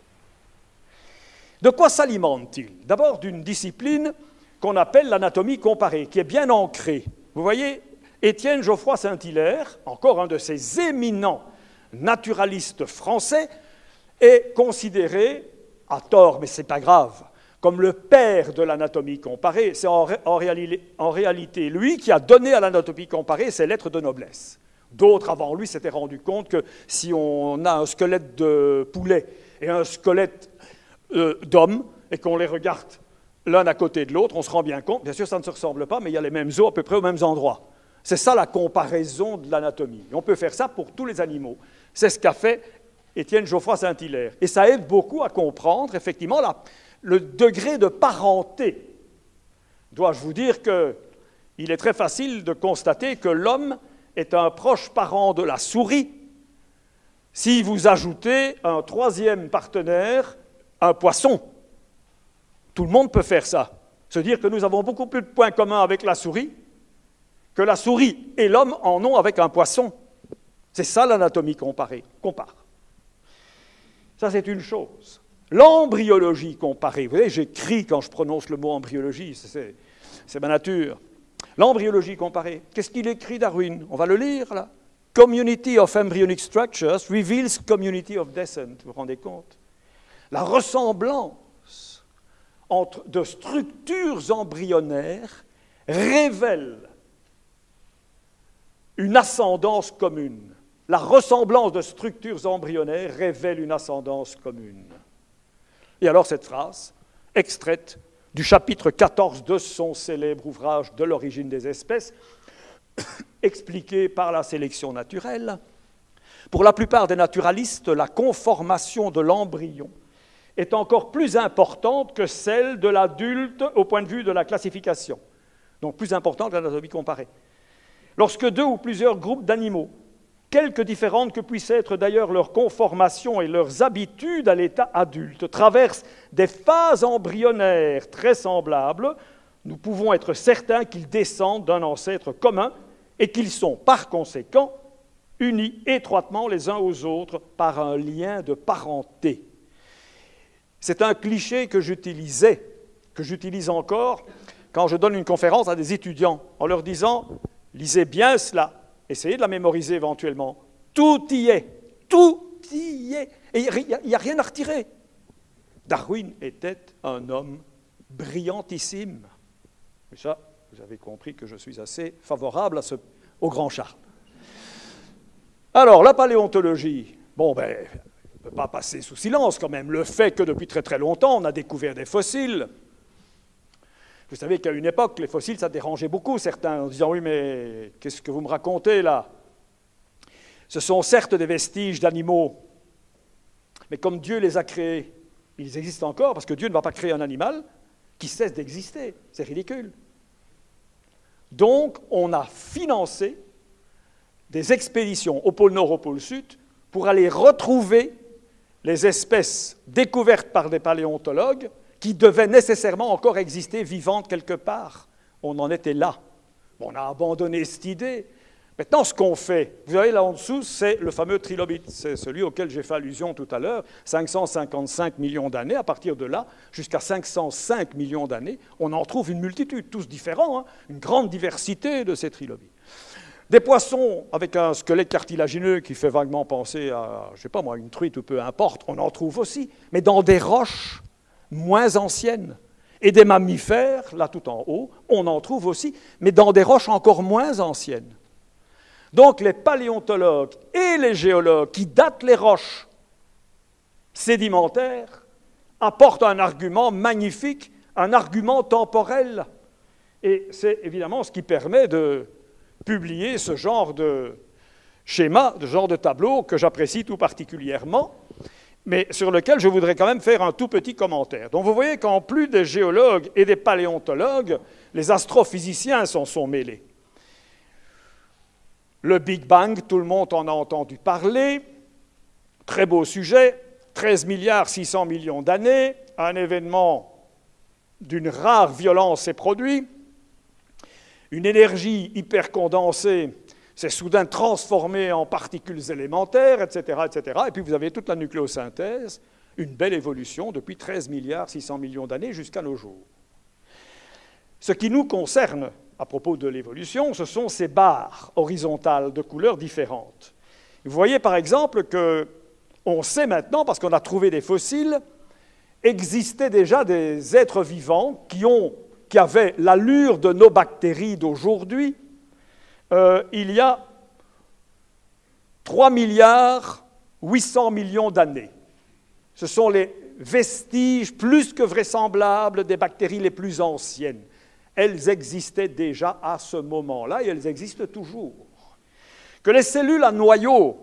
De quoi s'alimente-t-il? D'abord d'une discipline qu'on appelle l'anatomie comparée, qui est bien ancrée. Vous voyez, Étienne Geoffroy Saint-Hilaire, encore un de ces éminents naturalistes français, est considéré, à tort, mais ce n'est pas grave, comme le père de l'anatomie comparée. C'est en réalité lui qui a donné à l'anatomie comparée ses lettres de noblesse. D'autres avant lui s'étaient rendus compte que si on a un squelette de poulet et un squelette d'homme, et qu'on les regarde l'un à côté de l'autre, on se rend bien compte, bien sûr ça ne se ressemble pas, mais il y a les mêmes os à peu près aux mêmes endroits. C'est ça la comparaison de l'anatomie. On peut faire ça pour tous les animaux. C'est ce qu'a fait Étienne Geoffroy Saint-Hilaire. Et ça aide beaucoup à comprendre, effectivement, le degré de parenté. Dois-je vous dire qu'il est très facile de constater que l'homme est un proche parent de la souris si vous ajoutez un troisième partenaire, un poisson. Tout le monde peut faire ça. Se dire que nous avons beaucoup plus de points communs avec la souris que la souris et l'homme en ont avec un poisson. C'est ça l'anatomie comparée. Compare. Ça, c'est une chose. L'embryologie comparée. Vous voyez, j'écris quand je prononce le mot embryologie, c'est ma nature. L'embryologie comparée. Qu'est-ce qu'il écrit, Darwin? On va le lire, là. Community of embryonic structures reveals community of descent. Vous vous rendez compte? la ressemblance de structures embryonnaires révèle une ascendance commune. La ressemblance de structures embryonnaires révèle une ascendance commune. Et alors cette phrase, extraite du chapitre 14 de son célèbre ouvrage de l'origine des espèces, expliqué par la sélection naturelle. Pour la plupart des naturalistes, la conformation de l'embryon est encore plus importante que celle de l'adulte au point de vue de la classification, donc plus importante que l'anatomie comparée. Lorsque deux ou plusieurs groupes d'animaux, quelque différentes que puissent être d'ailleurs leur conformation et leurs habitudes à l'état adulte, traversent des phases embryonnaires très semblables, nous pouvons être certains qu'ils descendent d'un ancêtre commun et qu'ils sont par conséquent unis étroitement les uns aux autres par un lien de parenté. C'est un cliché que j'utilisais, que j'utilise encore quand je donne une conférence à des étudiants en leur disant « lisez bien cela ». Essayez de la mémoriser éventuellement. Tout y est. Tout y est. Et il n'y a rien à retirer. Darwin était un homme brillantissime. Mais ça, vous avez compris que je suis assez favorable au grand Charles. Alors, la paléontologie, on ne peut pas passer sous silence quand même le fait que depuis très très longtemps, on a découvert des fossiles. Vous savez qu'à une époque, les fossiles, ça dérangeait beaucoup certains, en disant « Oui, mais qu'est-ce que vous me racontez là ?» Ce sont certes des vestiges d'animaux, mais comme Dieu les a créés, ils existent encore, parce que Dieu ne va pas créer un animal qui cesse d'exister. C'est ridicule. Donc, on a financé des expéditions au pôle Nord, au pôle Sud, pour aller retrouver les espèces découvertes par des paléontologues qui devaient nécessairement encore exister vivantes quelque part. On en était là. On a abandonné cette idée. Maintenant, ce qu'on fait, vous voyez là en dessous, c'est le fameux trilobite. C'est celui auquel j'ai fait allusion tout à l'heure, 555 millions d'années. À partir de là, jusqu'à 505 millions d'années, on en trouve une multitude, tous différents, une grande diversité de ces trilobites. Des poissons avec un squelette cartilagineux qui fait vaguement penser à, je ne sais pas moi, une truite ou peu importe, on en trouve aussi, mais dans des roches moins anciennes. Et des mammifères, là tout en haut, on en trouve aussi, mais dans des roches encore moins anciennes. Donc les paléontologues et les géologues qui datent les roches sédimentaires apportent un argument magnifique, un argument temporel. Et c'est évidemment ce qui permet de publier ce genre de schéma, ce genre de tableau que j'apprécie tout particulièrement, mais sur lequel je voudrais quand même faire un tout petit commentaire. Donc vous voyez qu'en plus des géologues et des paléontologues, les astrophysiciens s'en sont mêlés. Le Big Bang, tout le monde en a entendu parler, très beau sujet, 13 milliards 600 millions d'années, un événement d'une rare violence s'est produit, une énergie hypercondensée s'est soudain transformée en particules élémentaires, etc., etc. Et puis vous avez toute la nucléosynthèse, une belle évolution depuis 13 milliards 600 millions d'années jusqu'à nos jours. Ce qui nous concerne à propos de l'évolution, ce sont ces barres horizontales de couleurs différentes. Vous voyez par exemple qu'on sait maintenant, parce qu'on a trouvé des fossiles, existaient déjà des êtres vivants qui avaient l'allure de nos bactéries d'aujourd'hui, il y a 3 milliards 800 millions d'années. Ce sont les vestiges plus que vraisemblables des bactéries les plus anciennes. Elles existaient déjà à ce moment-là et elles existent toujours. Que les cellules à noyau,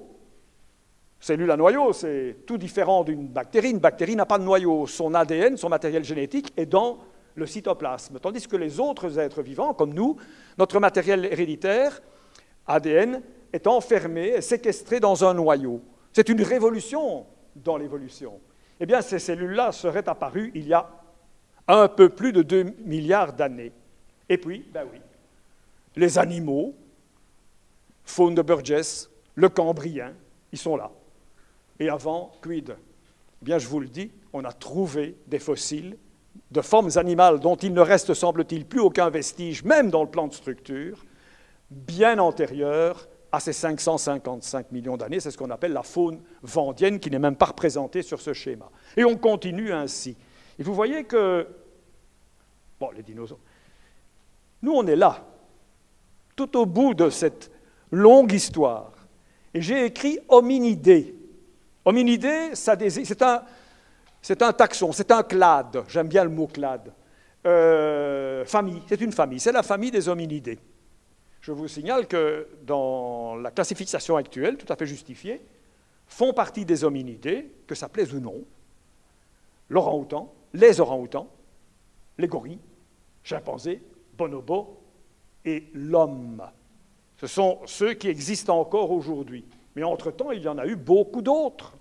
c'est tout différent d'une bactérie. Une bactérie n'a pas de noyau. Son ADN, son matériel génétique est dans le cytoplasme. Tandis que les autres êtres vivants, comme nous, notre matériel héréditaire, ADN, est enfermé et séquestré dans un noyau. C'est une révolution dans l'évolution. Eh bien, ces cellules-là seraient apparues il y a un peu plus de 2 milliards d'années. Et puis, ben oui, les animaux, faune de Burgess, le Cambrien, ils sont là. Et avant, quid? Eh bien, je vous le dis, on a trouvé des fossiles de formes animales dont il ne reste, semble-t-il, plus aucun vestige, même dans le plan de structure, bien antérieurs à ces 555 millions d'années. C'est ce qu'on appelle la faune vendienne, qui n'est même pas représentée sur ce schéma. Et on continue ainsi. Et vous voyez que, bon, les dinosaures, nous on est là, tout au bout de cette longue histoire. Et j'ai écrit hominidés. Hominidés, c'est un taxon, c'est un clade, j'aime bien le mot clade. Famille, c'est une famille, c'est la famille des hominidés. Je vous signale que dans la classification actuelle, tout à fait justifiée, font partie des hominidés, que ça plaise ou non, l'orang-outan, les orang-outans, les gorilles, chimpanzés, bonobos et l'homme. Ce sont ceux qui existent encore aujourd'hui. Mais entre-temps, il y en a eu beaucoup d'autres.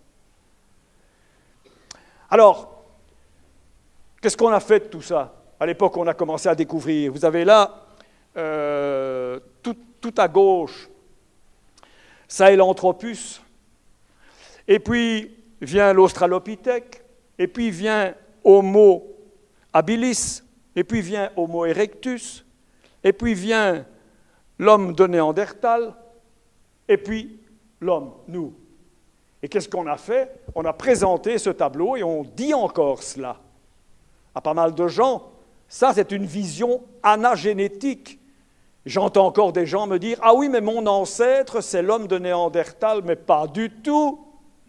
Alors, qu'est-ce qu'on a fait de tout ça? À l'époque, on a commencé à découvrir. Vous avez là, tout à gauche, Sahelanthropus, et puis vient l'Australopithèque, et puis vient Homo habilis, et puis vient Homo erectus, et puis vient l'homme de Néandertal, et puis l'homme, nous. Et qu'est-ce qu'on a fait? On a présenté ce tableau et on dit encore cela à pas mal de gens. Ça, c'est une vision anagénétique. J'entends encore des gens me dire « Ah oui, mais mon ancêtre, c'est l'homme de Néandertal. » Mais pas du tout.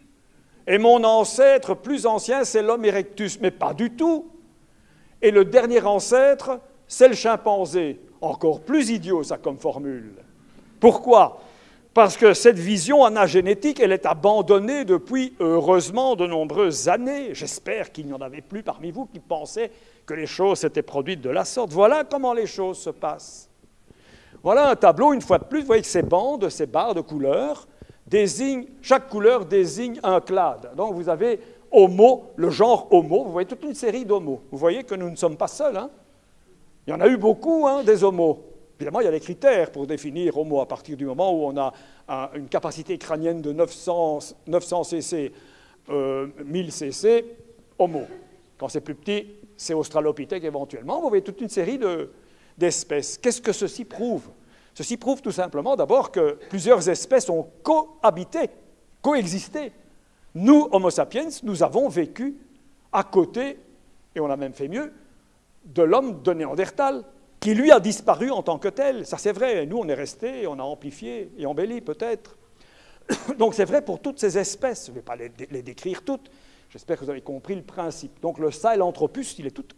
Et mon ancêtre plus ancien, c'est l'homme erectus. Mais pas du tout. Et le dernier ancêtre, c'est le chimpanzé. Encore plus idiot, ça, comme formule. Pourquoi? Parce que cette vision anagénétique, elle est abandonnée depuis, heureusement, de nombreuses années. J'espère qu'il n'y en avait plus parmi vous qui pensaient que les choses s'étaient produites de la sorte. Voilà comment les choses se passent. Voilà un tableau, une fois de plus, vous voyez que ces bandes, ces barres de couleurs, chaque couleur désigne un clade. Donc vous avez Homo, le genre Homo, vous voyez toute une série d'Homo. Vous voyez que nous ne sommes pas seuls, hein. Il y en a eu beaucoup, hein, des Homos. Évidemment, il y a des critères pour définir Homo à partir du moment où on a une capacité crânienne de 900 cc, 1000 cc, Homo. Quand c'est plus petit, c'est Australopithèque éventuellement. Vous voyez toute une série d'espèces. Qu'est-ce que ceci prouve? Ceci prouve tout simplement d'abord que plusieurs espèces ont cohabité, coexisté. Nous, Homo sapiens, nous avons vécu à côté, et on a même fait mieux, de l'homme de Néandertal, qui lui a disparu en tant que tel. Ça c'est vrai, nous on est restés, on a amplifié et embelli peut-être. Donc c'est vrai pour toutes ces espèces, je ne vais pas les décrire toutes, j'espère que vous avez compris le principe. Donc le Sahelanthropus, il est tout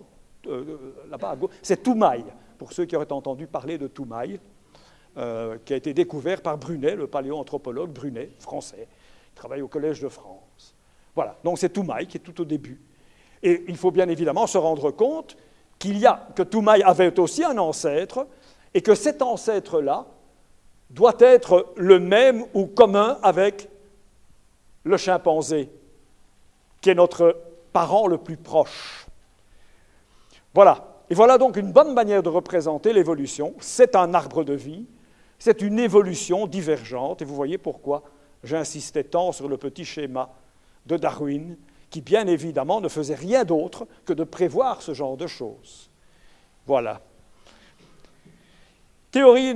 là-bas à gauche, c'est Toumaï, pour ceux qui auraient entendu parler de Toumaï, qui a été découvert par Brunet, le paléoanthropologue Brunet, français, qui travaille au Collège de France. Voilà, donc c'est Toumaï qui est tout au début. Et il faut bien évidemment se rendre compte que Toumaï avait aussi un ancêtre, et que cet ancêtre-là doit être le même ou commun avec le chimpanzé, qui est notre parent le plus proche. Voilà. Et voilà donc une bonne manière de représenter l'évolution. C'est un arbre de vie, c'est une évolution divergente, et vous voyez pourquoi j'insistais tant sur le petit schéma de Darwin, qui bien évidemment ne faisait rien d'autre que de prévoir ce genre de choses. Voilà. Théorie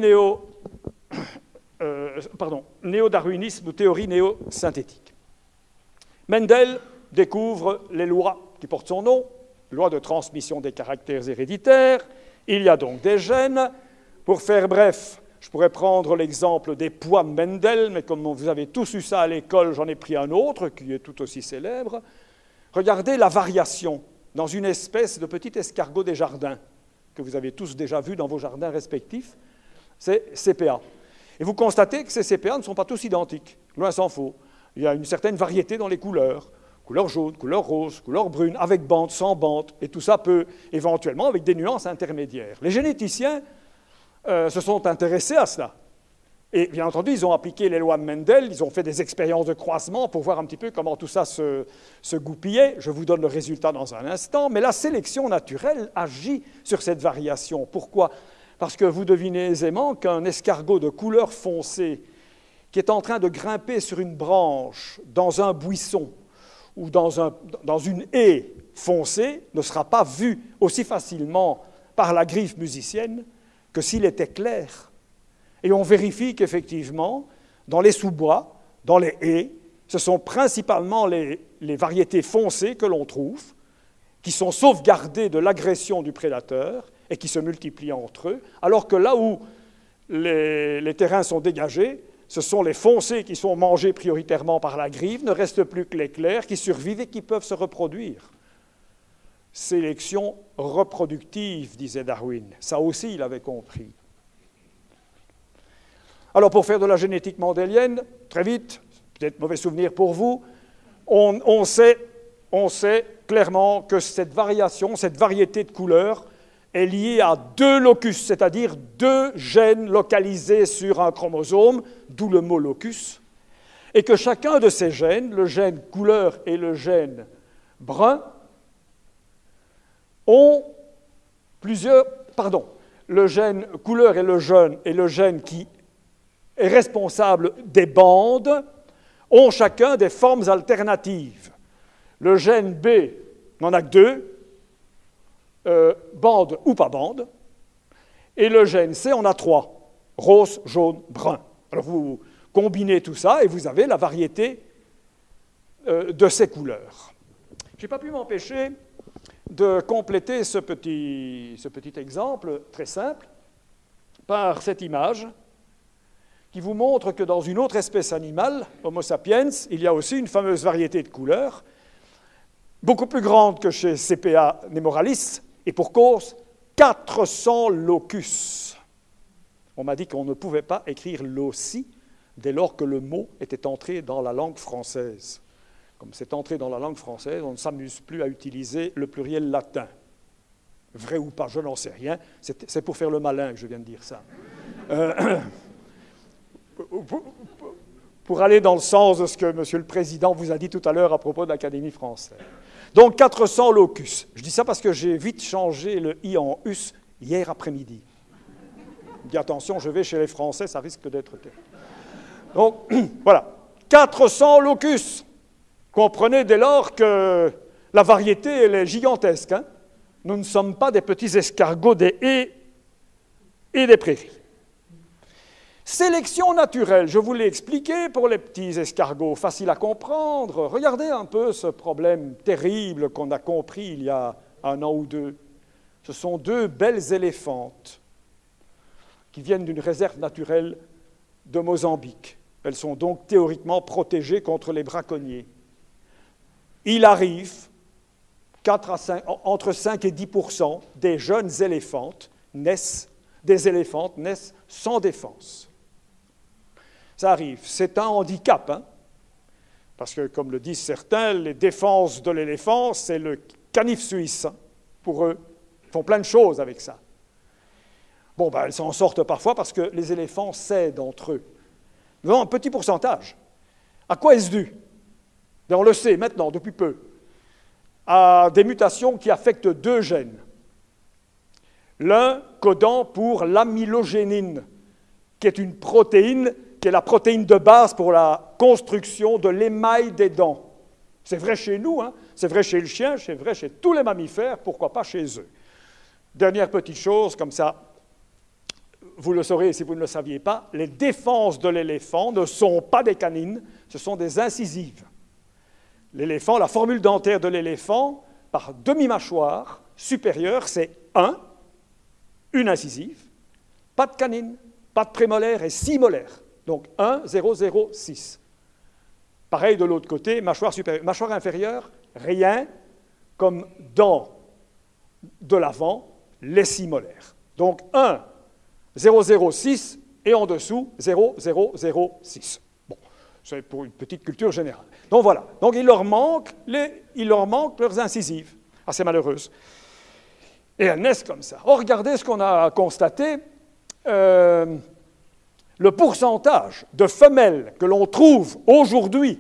néo-darwinisme ou théorie néo-synthétique. Mendel découvre les lois qui portent son nom, loi de transmission des caractères héréditaires. Il y a donc des gènes. Pour faire bref, je pourrais prendre l'exemple des poids de Mendel, mais comme vous avez tous eu ça à l'école, j'en ai pris un autre qui est tout aussi célèbre. Regardez la variation dans une espèce de petit escargot des jardins, que vous avez tous déjà vu dans vos jardins respectifs, c'est CPA. Et vous constatez que ces CPA ne sont pas tous identiques, loin s'en faut. Il y a une certaine variété dans les couleurs, couleur jaune, couleur rose, couleur brune, avec bande, sans bande, et tout ça peut éventuellement avec des nuances intermédiaires. Les généticiens se sont intéressés à cela. Et bien entendu, ils ont appliqué les lois de Mendel, ils ont fait des expériences de croisement pour voir un petit peu comment tout ça se goupillait. Je vous donne le résultat dans un instant. Mais la sélection naturelle agit sur cette variation. Pourquoi? Parce que vous devinez aisément qu'un escargot de couleur foncée qui est en train de grimper sur une branche dans un buisson ou dans une haie foncée ne sera pas vu aussi facilement par la griffe musicienne que s'il était clair. Et on vérifie qu'effectivement, dans les sous-bois, dans les haies, ce sont principalement les variétés foncées que l'on trouve, qui sont sauvegardées de l'agression du prédateur et qui se multiplient entre eux, alors que là où les terrains sont dégagés, ce sont les foncés qui sont mangés prioritairement par la grive, ne reste plus que les clairs qui survivent et qui peuvent se reproduire. Sélection reproductive, disait Darwin. Ça aussi, il avait compris. Alors, pour faire de la génétique mendélienne, très vite, peut-être mauvais souvenir pour vous, on sait clairement que cette variation, cette variété de couleurs est liée à 2 locus, c'est-à-dire 2 gènes localisés sur un chromosome, d'où le mot locus, et que chacun de ces gènes, le gène couleur et le gène brun, ont le gène couleur et le gène qui est responsable des bandes, ont chacun des formes alternatives. Le gène B n'en a que 2, bande ou pas bande, et le gène C en a 3, rose, jaune, brun. Alors vous combinez tout ça et vous avez la variété de ces couleurs. Je n'ai pas pu m'empêcher de compléter ce petit exemple très simple par cette image qui vous montre que dans une autre espèce animale, Homo sapiens, il y a aussi une fameuse variété de couleurs, beaucoup plus grande que chez CPA nemoralis, et pour cause, 400 locus. On m'a dit qu'on ne pouvait pas écrire loci dès lors que le mot était entré dans la langue française. Comme c'est entré dans la langue française, on ne s'amuse plus à utiliser le pluriel latin. Vrai ou pas, je n'en sais rien. C'est pour faire le malin que je viens de dire ça. Pour aller dans le sens de ce que M. le Président vous a dit tout à l'heure à propos de l'Académie française. Donc 400 locus. Je dis ça parce que j'ai vite changé le i en us hier après-midi. Je dis attention, je vais chez les Français, ça risque d'être terrible. Donc voilà, 400 locus. Comprenez dès lors que la variété elle est gigantesque. Hein? Nous ne sommes pas des petits escargots des haies et des prairies. Sélection naturelle, je vous l'ai expliqué pour les petits escargots, facile à comprendre. Regardez un peu ce problème terrible qu'on a compris il y a 1 an ou 2. Ce sont 2 belles éléphantes qui viennent d'une réserve naturelle de Mozambique. Elles sont donc théoriquement protégées contre les braconniers. Il arrive entre 5 et 10% des jeunes éléphantes naissent sans défense. Ça arrive. C'est un handicap, hein? Parce que, comme le disent certains, les défenses de l'éléphant, c'est le canif suisse. Hein, pour eux, ils font plein de choses avec ça. Bon, elles s'en sortent parfois parce que les éléphants cèdent entre eux. Nous avons un petit pourcentage. À quoi est-ce dû? On le sait maintenant, depuis peu. À des mutations qui affectent 2 gènes. L'un codant pour l'amylogénine, qui est une protéine qui est la protéine de base pour la construction de l'émail des dents. C'est vrai chez nous, hein? C'est vrai chez le chien, c'est vrai chez tous les mammifères, pourquoi pas chez eux. Dernière petite chose, comme ça, vous le saurez si vous ne le saviez pas, les défenses de l'éléphant ne sont pas des canines, ce sont des incisives. L'éléphant, la formule dentaire de l'éléphant, par demi-mâchoire supérieure, c'est 1, une incisive, pas de canine, pas de prémolaire et 6 molaires. Donc 1, 0, 0, 6. Pareil de l'autre côté, mâchoire supérieure. Mâchoire inférieure, rien, comme dents de l'avant, les 6 molaires. Donc 1, 0, 0, 6, et en dessous, 0, 0, 0, 6. Bon, c'est pour une petite culture générale. Donc voilà, donc il leur manque leurs incisives, assez malheureuses. Et elles naissent comme ça. Or, regardez ce qu'on a constaté. Le pourcentage de femelles que l'on trouve aujourd'hui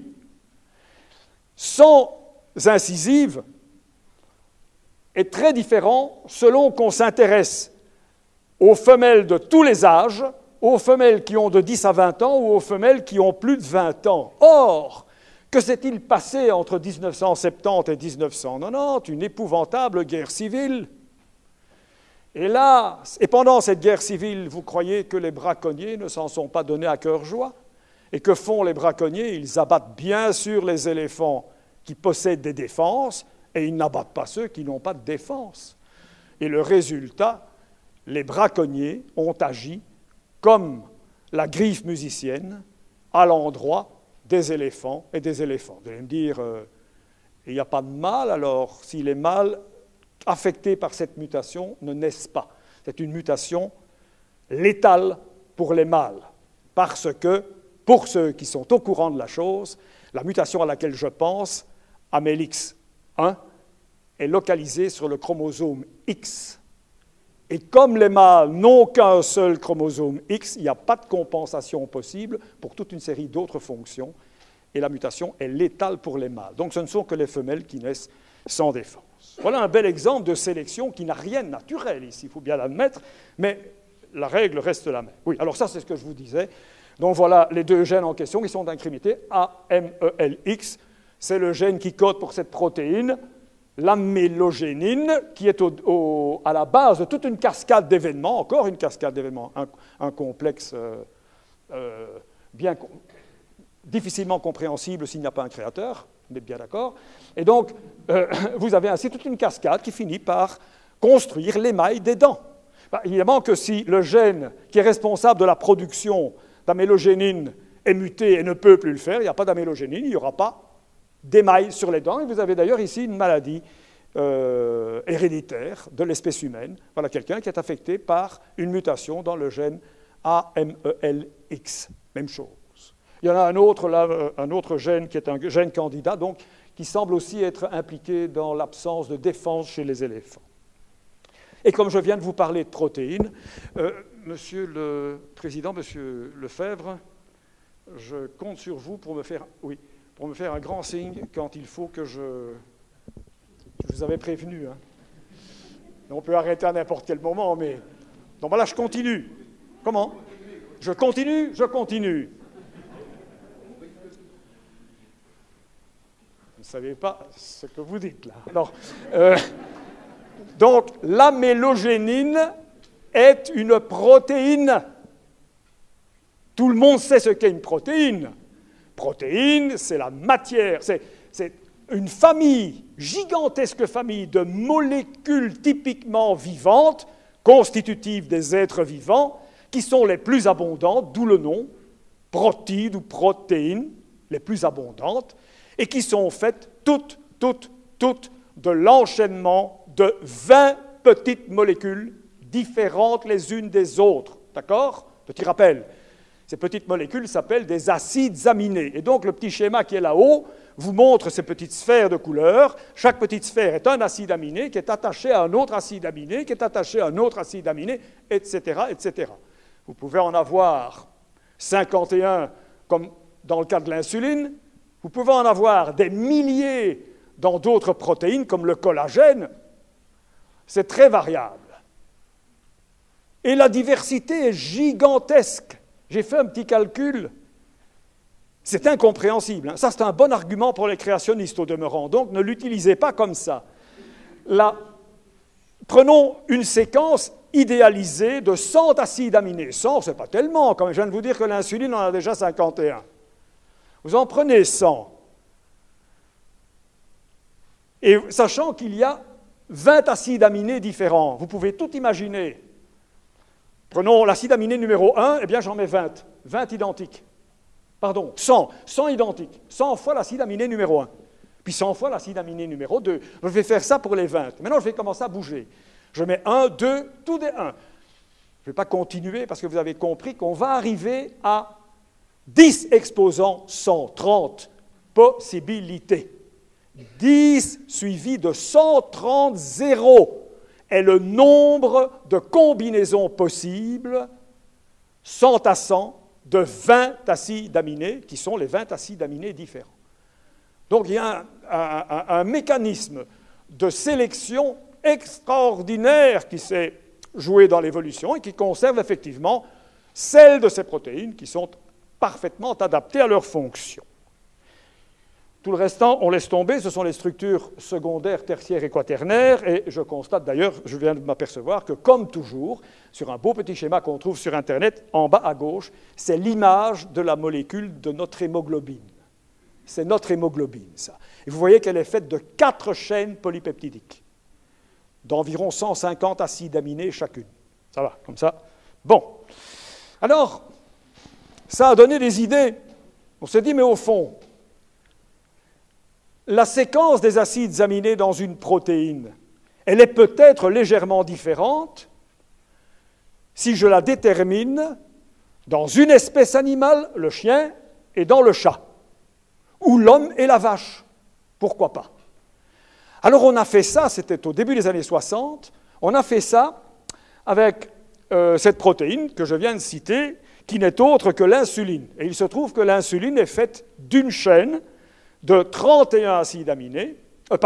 sans incisives est très différent selon qu'on s'intéresse aux femelles de tous les âges, aux femelles qui ont de 10 à 20 ans ou aux femelles qui ont plus de 20 ans. Or, que s'est-il passé entre 1970 et 1990? Une épouvantable guerre civile Hélas, et pendant cette guerre civile, vous croyez que les braconniers ne s'en sont pas donnés à cœur joie? Et que font les braconniers? Ils abattent bien sûr les éléphants qui possèdent des défenses, et ils n'abattent pas ceux qui n'ont pas de défense. Et le résultat, les braconniers ont agi comme la griffe musicienne à l'endroit des éléphants et des éléphants. Vous allez me dire, il n'y a pas de mâle, alors si les mâles affectés par cette mutation ne naissent pas. C'est une mutation létale pour les mâles, parce que, pour ceux qui sont au courant de la chose, la mutation à laquelle je pense, AMELX1, est localisée sur le chromosome X. Et comme les mâles n'ont qu'un seul chromosome X, il n'y a pas de compensation possible pour toute une série d'autres fonctions, et la mutation est létale pour les mâles. Donc ce ne sont que les femelles qui naissent sans défense. Voilà un bel exemple de sélection qui n'a rien de naturel ici, il faut bien l'admettre, mais la règle reste la même. Oui, alors ça c'est ce que je vous disais. Donc voilà les deux gènes en question qui sont incriminés, AMELX, c'est le gène qui code pour cette protéine, l'amélogénine, qui est à la base de toute une cascade d'événements, encore une cascade d'événements, un complexe difficilement compréhensible s'il n'y a pas un créateur, on est bien d'accord. Et donc, vous avez ainsi toute une cascade qui finit par construire l'émail des dents. Évidemment que si le gène qui est responsable de la production d'amélogénine est muté et ne peut plus le faire, il n'y a pas d'amélogénine, il n'y aura pas d'émail sur les dents. Et vous avez d'ailleurs ici une maladie héréditaire de l'espèce humaine. Voilà quelqu'un qui est affecté par une mutation dans le gène AMELX. Même chose. Il y en a un autre gène qui est un gène candidat, donc, qui semble aussi être impliqué dans l'absence de défense chez les éléphants. Et comme je viens de vous parler de protéines, Monsieur le Président, Monsieur Lefebvre, je compte sur vous pour me faire un grand signe quand il faut que je vous avais prévenu. Hein. On peut arrêter à n'importe quel moment, mais... Donc voilà, je continue. Comment? Je continue. Vous ne savez pas ce que vous dites, là. Alors, donc, l'amélogénine est une protéine. Tout le monde sait ce qu'est une protéine. Protéine, c'est la matière, c'est une famille, gigantesque famille de molécules typiquement vivantes, constitutives des êtres vivants, qui sont les plus abondantes, d'où le nom, protides ou protéines, les plus abondantes, et qui sont faites toutes de l'enchaînement de 20 petites molécules différentes les unes des autres. D'accord? Petit rappel. Ces petites molécules s'appellent des acides aminés. Et donc, le petit schéma qui est là-haut vous montre ces petites sphères de couleur. Chaque petite sphère est un acide aminé qui est attaché à un autre acide aminé, qui est attaché à un autre acide aminé, etc., etc. Vous pouvez en avoir 51, comme dans le cas de l'insuline. Vous pouvez en avoir des milliers dans d'autres protéines, comme le collagène. C'est très variable. Et la diversité est gigantesque. J'ai fait un petit calcul. C'est incompréhensible. Ça, c'est un bon argument pour les créationnistes au demeurant. Donc, ne l'utilisez pas comme ça. Là, prenons une séquence idéalisée de 100 acides aminés. 100, ce n'est pas tellement. Comme je viens de vous dire que l'insuline en a déjà 51. Vous en prenez 100. Et sachant qu'il y a 20 acides aminés différents, vous pouvez tout imaginer. Prenons l'acide aminé numéro 1, eh bien j'en mets 20. 20 identiques. Pardon, 100. 100 identiques. 100 fois l'acide aminé numéro 1. Puis 100 fois l'acide aminé numéro 2. Je vais faire ça pour les 20. Maintenant, je vais commencer à bouger. Je mets 1, 2, tout des 1. Je ne vais pas continuer parce que vous avez compris qu'on va arriver à 10 exposants 130 possibilités. 10 suivi de 130 zéros est le nombre de combinaisons possibles, 100 à 100, de 20 acides aminés, qui sont les 20 acides aminés différents. Donc il y a un mécanisme de sélection extraordinaire qui s'est joué dans l'évolution et qui conserve effectivement celles de ces protéines qui sont parfaitement adaptées à leur fonction. Tout le restant, on laisse tomber, ce sont les structures secondaires, tertiaires et quaternaires, et je constate d'ailleurs, je viens de m'apercevoir que, comme toujours, sur un beau petit schéma qu'on trouve sur Internet, en bas à gauche, c'est l'image de la molécule de notre hémoglobine. C'est notre hémoglobine, ça. Et vous voyez qu'elle est faite de 4 chaînes polypeptidiques, d'environ 150 acides aminés chacune. Ça va, comme ça. Bon. Alors, ça a donné des idées. On s'est dit, mais au fond, la séquence des acides aminés dans une protéine, elle est peut-être légèrement différente si je la détermine dans une espèce animale, le chien, et dans le chat, ou l'homme et la vache. Pourquoi pas? Alors on a fait ça, c'était au début des années 60, on a fait ça avec cette protéine que je viens de citer, qui n'est autre que l'insuline. Et il se trouve que l'insuline est faite d'une chaîne de 31 acides aminés,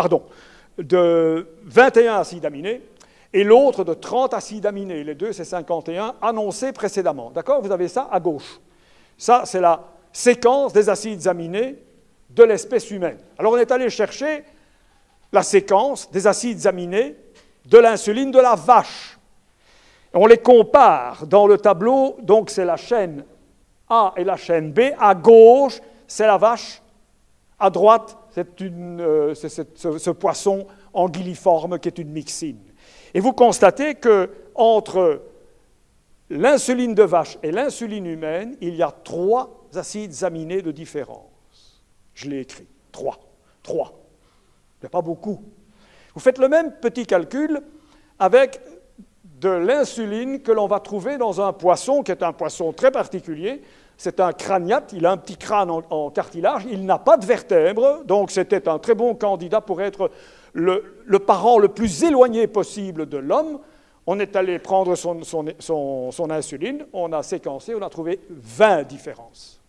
de 21 acides aminés, et l'autre de 30 acides aminés. Les deux, c'est 51, annoncés précédemment. D'accord? Vous avez ça à gauche. Ça, c'est la séquence des acides aminés de l'espèce humaine. Alors, on est allé chercher la séquence des acides aminés de l'insuline de la vache. On les compare dans le tableau, donc c'est la chaîne A et la chaîne B. À gauche, c'est la vache. À droite, c'est ce poisson anguilliforme qui est une myxine. Et vous constatez qu'entre l'insuline de vache et l'insuline humaine, il y a 3 acides aminés de différence. Je l'ai écrit. 3. Il n'y a pas beaucoup. Vous faites le même petit calcul avec de l'insuline que l'on va trouver dans un poisson qui est un poisson très particulier. C'est un craniate, il a un petit crâne en cartilage, il n'a pas de vertèbres, donc c'était un très bon candidat pour être le parent le plus éloigné possible de l'homme. On est allé prendre son insuline, on a séquencé, on a trouvé 20 différences.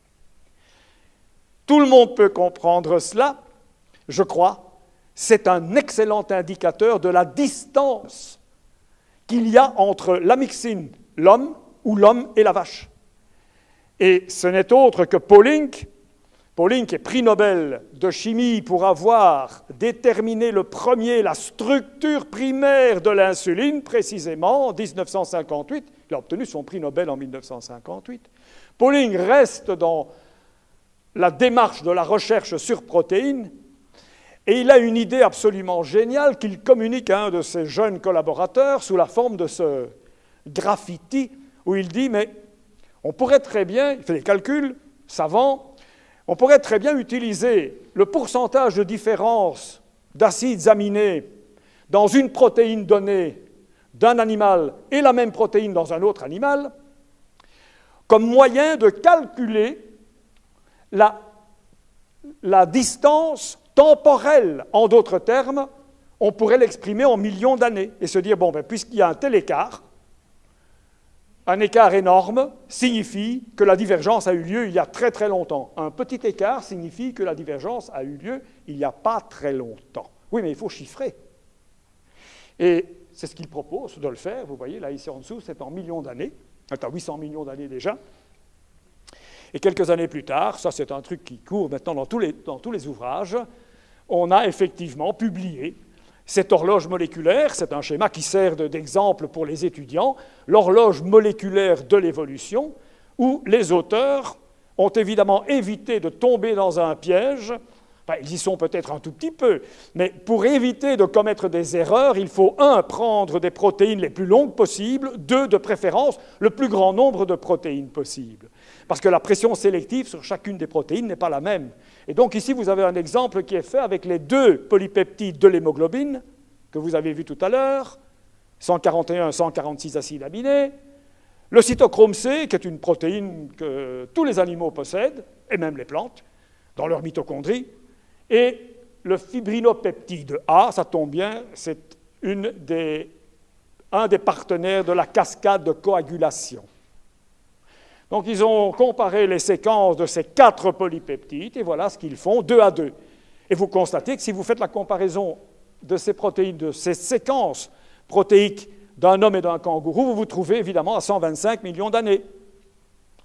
Tout le monde peut comprendre cela, je crois. C'est un excellent indicateur de la distance qu'il y a entre la myxine, l'homme, ou l'homme et la vache. Et ce n'est autre que Pauling est prix Nobel de chimie pour avoir déterminé le premier la structure primaire de l'insuline, précisément en 1958. Il a obtenu son prix Nobel en 1958. Pauling reste dans la démarche de la recherche sur protéines, et il a une idée absolument géniale qu'il communique à un de ses jeunes collaborateurs sous la forme de ce graffiti, où il dit, mais on pourrait très bien, il fait des calculs savants, on pourrait très bien utiliser le pourcentage de différence d'acides aminés dans une protéine donnée d'un animal et la même protéine dans un autre animal, comme moyen de calculer la distance temporelle. En d'autres termes, on pourrait l'exprimer en millions d'années et se dire, bon, ben, puisqu'il y a un tel écart, un écart énorme signifie que la divergence a eu lieu il y a très très longtemps. Un petit écart signifie que la divergence a eu lieu il n'y a pas très longtemps. Oui, mais il faut chiffrer. Et c'est ce qu'il propose de le faire. Vous voyez, là, ici en dessous, c'est en millions d'années. C'est à 800 millions d'années déjà. Et quelques années plus tard, ça c'est un truc qui court maintenant dans tous les ouvrages, on a effectivement publié cette horloge moléculaire, c'est un schéma qui sert d'exemple pour les étudiants, l'horloge moléculaire de l'évolution, où les auteurs ont évidemment évité de tomber dans un piège. Enfin, ils y sont peut-être un tout petit peu, mais pour éviter de commettre des erreurs, il faut, 1, prendre des protéines les plus longues possibles, 2, de préférence, le plus grand nombre de protéines possibles. Parce que la pression sélective sur chacune des protéines n'est pas la même. Et donc ici, vous avez un exemple qui est fait avec les 2 polypeptides de l'hémoglobine, que vous avez vu tout à l'heure, 141 et 146 acides aminés, le cytochrome C, qui est une protéine que tous les animaux possèdent, et même les plantes, dans leurs mitochondries, et le fibrinopeptide A, ça tombe bien, c'est un des partenaires de la cascade de coagulation. Donc, ils ont comparé les séquences de ces 4 polypeptides, et voilà ce qu'ils font, 2 à 2. Et vous constatez que si vous faites la comparaison de ces protéines, de ces séquences protéiques d'un homme et d'un kangourou, vous vous trouvez évidemment à 125 millions d'années.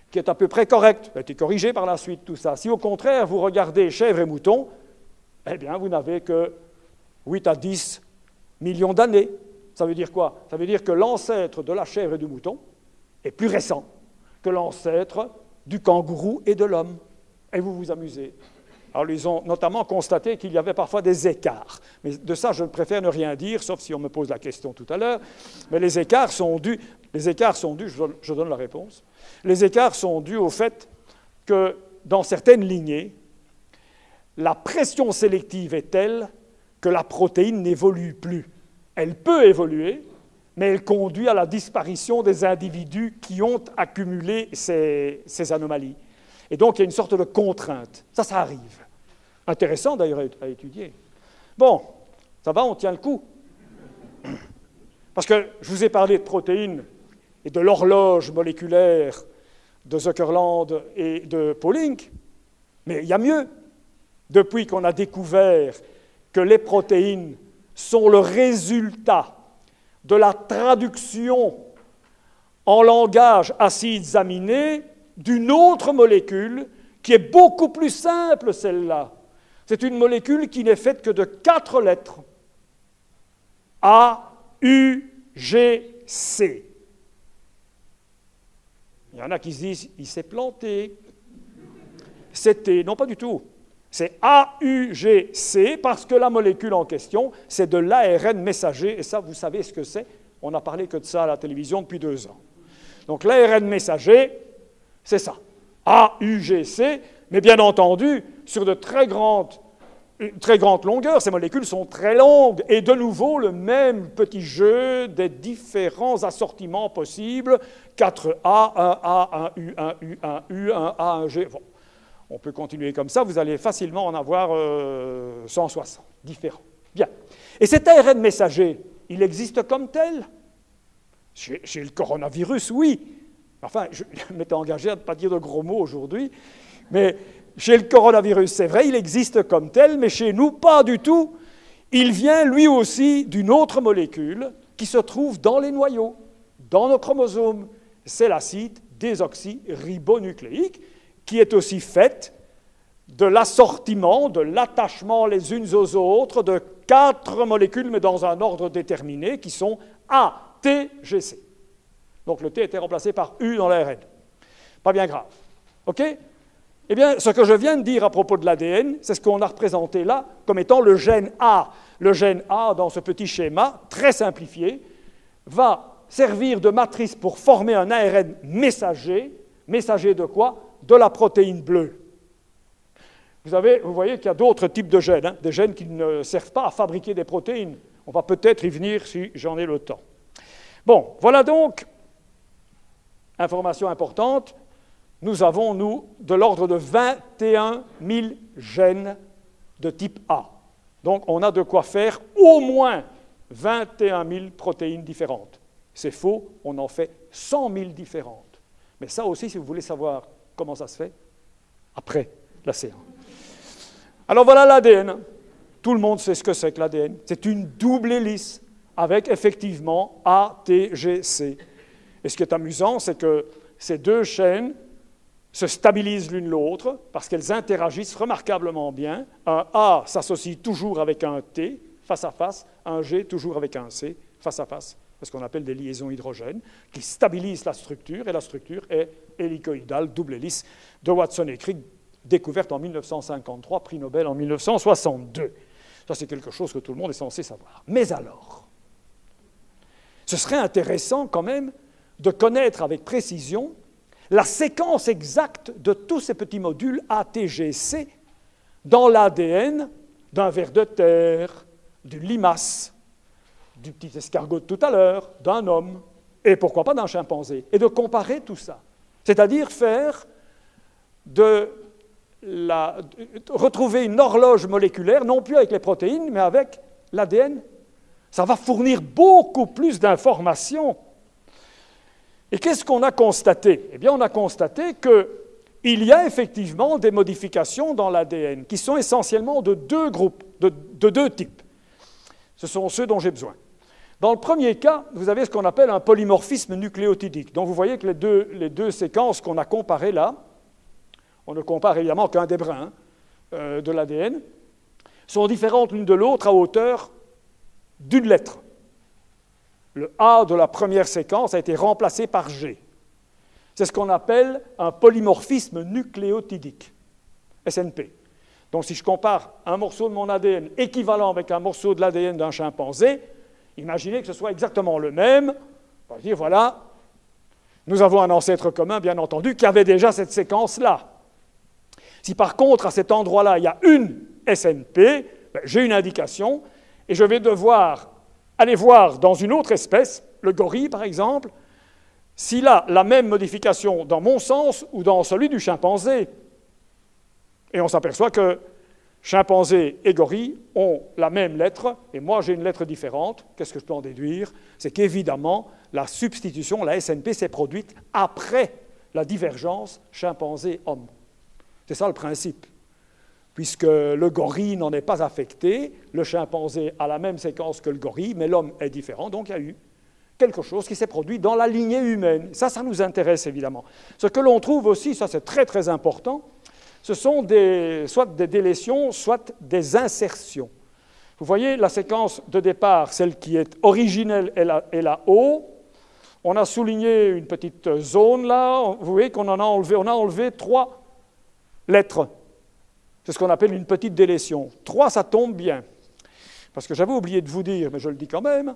qui est à peu près correct. Ça a été corrigé par la suite, tout ça. Si au contraire, vous regardez chèvres et moutons, eh bien, vous n'avez que 8 à 10 millions d'années. Ça veut dire quoi? Ça veut dire que l'ancêtre de la chèvre et du mouton est plus récent que l'ancêtre du kangourou et de l'homme. Et vous vous amusez. Alors, ils ont notamment constaté qu'il y avait parfois des écarts. Mais de ça, je préfère ne rien dire, sauf si on me pose la question tout à l'heure. Mais les écarts sont dus, je donne la réponse, les écarts sont dus au fait que dans certaines lignées, la pression sélective est telle que la protéine n'évolue plus. Elle peut évoluer, mais elle conduit à la disparition des individus qui ont accumulé ces anomalies. Et donc, il y a une sorte de contrainte. Ça arrive. Intéressant, d'ailleurs, à étudier. Bon, ça va, on tient le coup. Parce que je vous ai parlé de protéines et de l'horloge moléculaire de Zuckerland et de Pauling, mais il y a mieux. Depuis qu'on a découvert que les protéines sont le résultat de la traduction en langage acides aminés d'une autre molécule qui est beaucoup plus simple, celle-là. C'est une molécule qui n'est faite que de 4 lettres. A, U, G, C. Il y en a qui se disent, il s'est planté. C'était, non pas du tout. C'est AUGC parce que la molécule en question, c'est de l'ARN messager. Et ça, vous savez ce que c'est. On n'a parlé que de ça à la télévision depuis 2 ans. Donc l'ARN messager, c'est ça. AUGC, mais bien entendu, sur de très grandes longueurs, ces molécules sont très longues. Et de nouveau, le même petit jeu des différents assortiments possibles. 4A, 1A, 1U, 1U, 1U, 1A, 1G. Bon. On peut continuer comme ça, vous allez facilement en avoir 160 différents. Bien. Et cet ARN messager, il existe comme tel? Chez le coronavirus, oui. Enfin, je m'étais engagé à ne pas dire de gros mots aujourd'hui, mais chez le coronavirus, c'est vrai, il existe comme tel, mais chez nous, pas du tout. Il vient lui aussi d'une autre molécule qui se trouve dans les noyaux, dans nos chromosomes. C'est l'acide désoxyribonucléique, qui est aussi faite de l'assortiment, de l'attachement les unes aux autres de 4 molécules, mais dans un ordre déterminé, qui sont A, T, G, C. Donc le T était remplacé par U dans l'ARN. Pas bien grave. OK? Eh bien, ce que je viens de dire à propos de l'ADN, c'est ce qu'on a représenté là comme étant le gène A. Le gène A, dans ce petit schéma, très simplifié, va servir de matrice pour former un ARN messager. Messager de quoi? De la protéine bleue. Vous voyez qu'il y a d'autres types de gènes, des gènes qui ne servent pas à fabriquer des protéines. On va peut-être y venir si j'en ai le temps. Bon, voilà donc, information importante, nous avons, nous, de l'ordre de 21 000 gènes de type A. Donc, on a de quoi faire au moins 21 000 protéines différentes. C'est faux, on en fait 100 000 différentes. Mais ça aussi, si vous voulez savoir comment ça se fait, après la séance. Alors voilà l'ADN. Tout le monde sait ce que c'est que l'ADN. C'est une double hélice avec effectivement A, T, G, C. Et ce qui est amusant, c'est que ces 2 chaînes se stabilisent l'une l'autre parce qu'elles interagissent remarquablement bien. Un A s'associe toujours avec un T face à face, un G toujours avec un C face à face. Ce qu'on appelle des liaisons hydrogènes, qui stabilisent la structure, et la structure est hélicoïdale, double hélice, de Watson et Crick, découverte en 1953, prix Nobel en 1962. Ça, c'est quelque chose que tout le monde est censé savoir. Mais alors, ce serait intéressant quand même de connaître avec précision la séquence exacte de tous ces petits modules ATGC dans l'ADN d'un ver de terre, d'une limace, du petit escargot de tout à l'heure, d'un homme, et pourquoi pas d'un chimpanzé, et de comparer tout ça. C'est-à-dire retrouver une horloge moléculaire, non plus avec les protéines, mais avec l'ADN. Ça va fournir beaucoup plus d'informations. Et qu'est-ce qu'on a constaté? Eh bien, on a constaté qu'il y a effectivement des modifications dans l'ADN qui sont essentiellement de 2 groupes, de 2 types. Ce sont ceux dont j'ai besoin. Dans le premier cas, vous avez ce qu'on appelle un polymorphisme nucléotidique. Donc vous voyez que les deux séquences qu'on a comparées là, on ne compare évidemment qu'un des brins de l'ADN, sont différentes l'une de l'autre à hauteur d'une lettre. Le A de la première séquence a été remplacé par G. C'est ce qu'on appelle un polymorphisme nucléotidique, SNP. Donc si je compare un morceau de mon ADN équivalent avec un morceau de l'ADN d'un chimpanzé, imaginez que ce soit exactement le même. On va dire, voilà, nous avons un ancêtre commun, bien entendu, qui avait déjà cette séquence-là. Si par contre, à cet endroit-là, il y a une SNP, j'ai une indication, et je vais devoir aller voir dans une autre espèce, le gorille par exemple, s'il a la même modification dans mon sens ou dans celui du chimpanzé. Et on s'aperçoit que chimpanzé et gorille ont la même lettre, et moi j'ai une lettre différente. Qu'est-ce que je peux en déduire? C'est qu'évidemment, la substitution, la SNP, s'est produite après la divergence chimpanzé-homme. C'est ça le principe. Puisque le gorille n'en est pas affecté, le chimpanzé a la même séquence que le gorille, mais l'homme est différent, donc il y a eu quelque chose qui s'est produit dans la lignée humaine. Ça nous intéresse évidemment. Ce que l'on trouve aussi, ça c'est très très important, ce sont soit des délétions, soit des insertions. Vous voyez, la séquence de départ, celle qui est originelle, est là-haut. On a souligné une petite zone là, vous voyez qu'on en a enlevé 3 lettres. C'est ce qu'on appelle une petite délétion. 3, ça tombe bien. Parce que j'avais oublié de vous dire, mais je le dis quand même,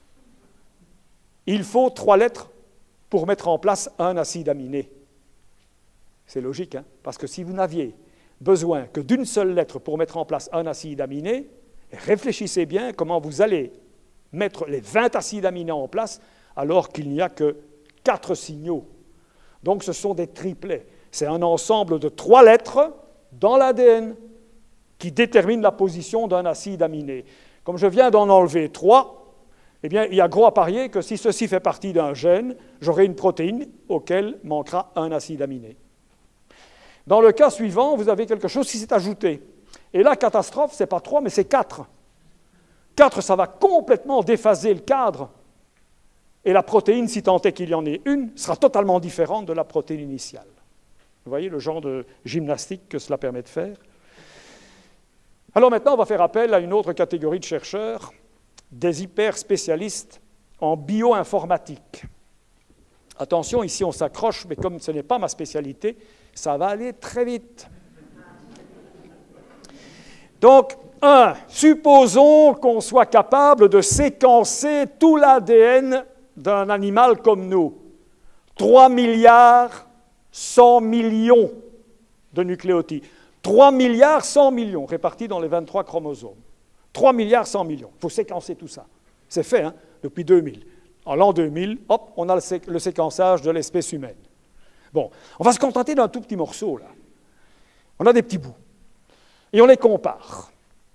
il faut 3 lettres pour mettre en place un acide aminé. C'est logique, hein? Parce que si vous n'aviez besoin que d'une seule lettre pour mettre en place un acide aminé, réfléchissez bien comment vous allez mettre les 20 acides aminés en place alors qu'il n'y a que 4 signaux. Donc ce sont des triplets. C'est un ensemble de 3 lettres dans l'ADN qui détermine la position d'un acide aminé. Comme je viens d'en enlever 3, eh bien, il y a gros à parier que si ceci fait partie d'un gène, j'aurai une protéine auquel manquera un acide aminé. Dans le cas suivant, vous avez quelque chose qui s'est ajouté. Et là, catastrophe, ce n'est pas 3, mais c'est 4. 4, ça va complètement déphaser le cadre. Et la protéine, si tant est qu'il y en ait une, sera totalement différente de la protéine initiale. Vous voyez le genre de gymnastique que cela permet de faire. Alors maintenant, on va faire appel à une autre catégorie de chercheurs, des hyper-spécialistes en bioinformatique. Attention, ici on s'accroche, mais comme ce n'est pas ma spécialité, ça va aller très vite. Donc, supposons qu'on soit capable de séquencer tout l'ADN d'un animal comme nous. 3 milliards 100 millions de nucléotides. 3 milliards 100 millions répartis dans les 23 chromosomes. 3 milliards 100 millions. Il faut séquencer tout ça. C'est fait, hein, depuis 2000. En l'an 2000, hop, on a le séquençage de l'espèce humaine. Bon, on va se contenter d'un tout petit morceau, là. On a des petits bouts. Et on les compare.